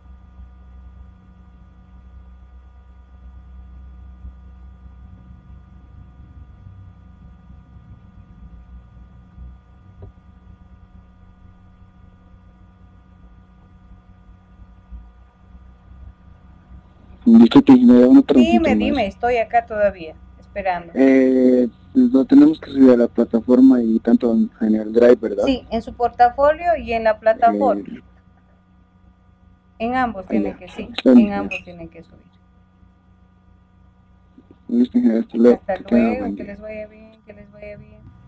Disculpe, una preguntita Dime, más. estoy acá todavía, esperando. Lo tenemos que subir a la plataforma y tanto en el Drive, ¿verdad? Sí, en su portafolio y en la plataforma. En ambos tienen que, sí, en ambos tienen que subir. Listo, Hasta luego, que les vaya bien,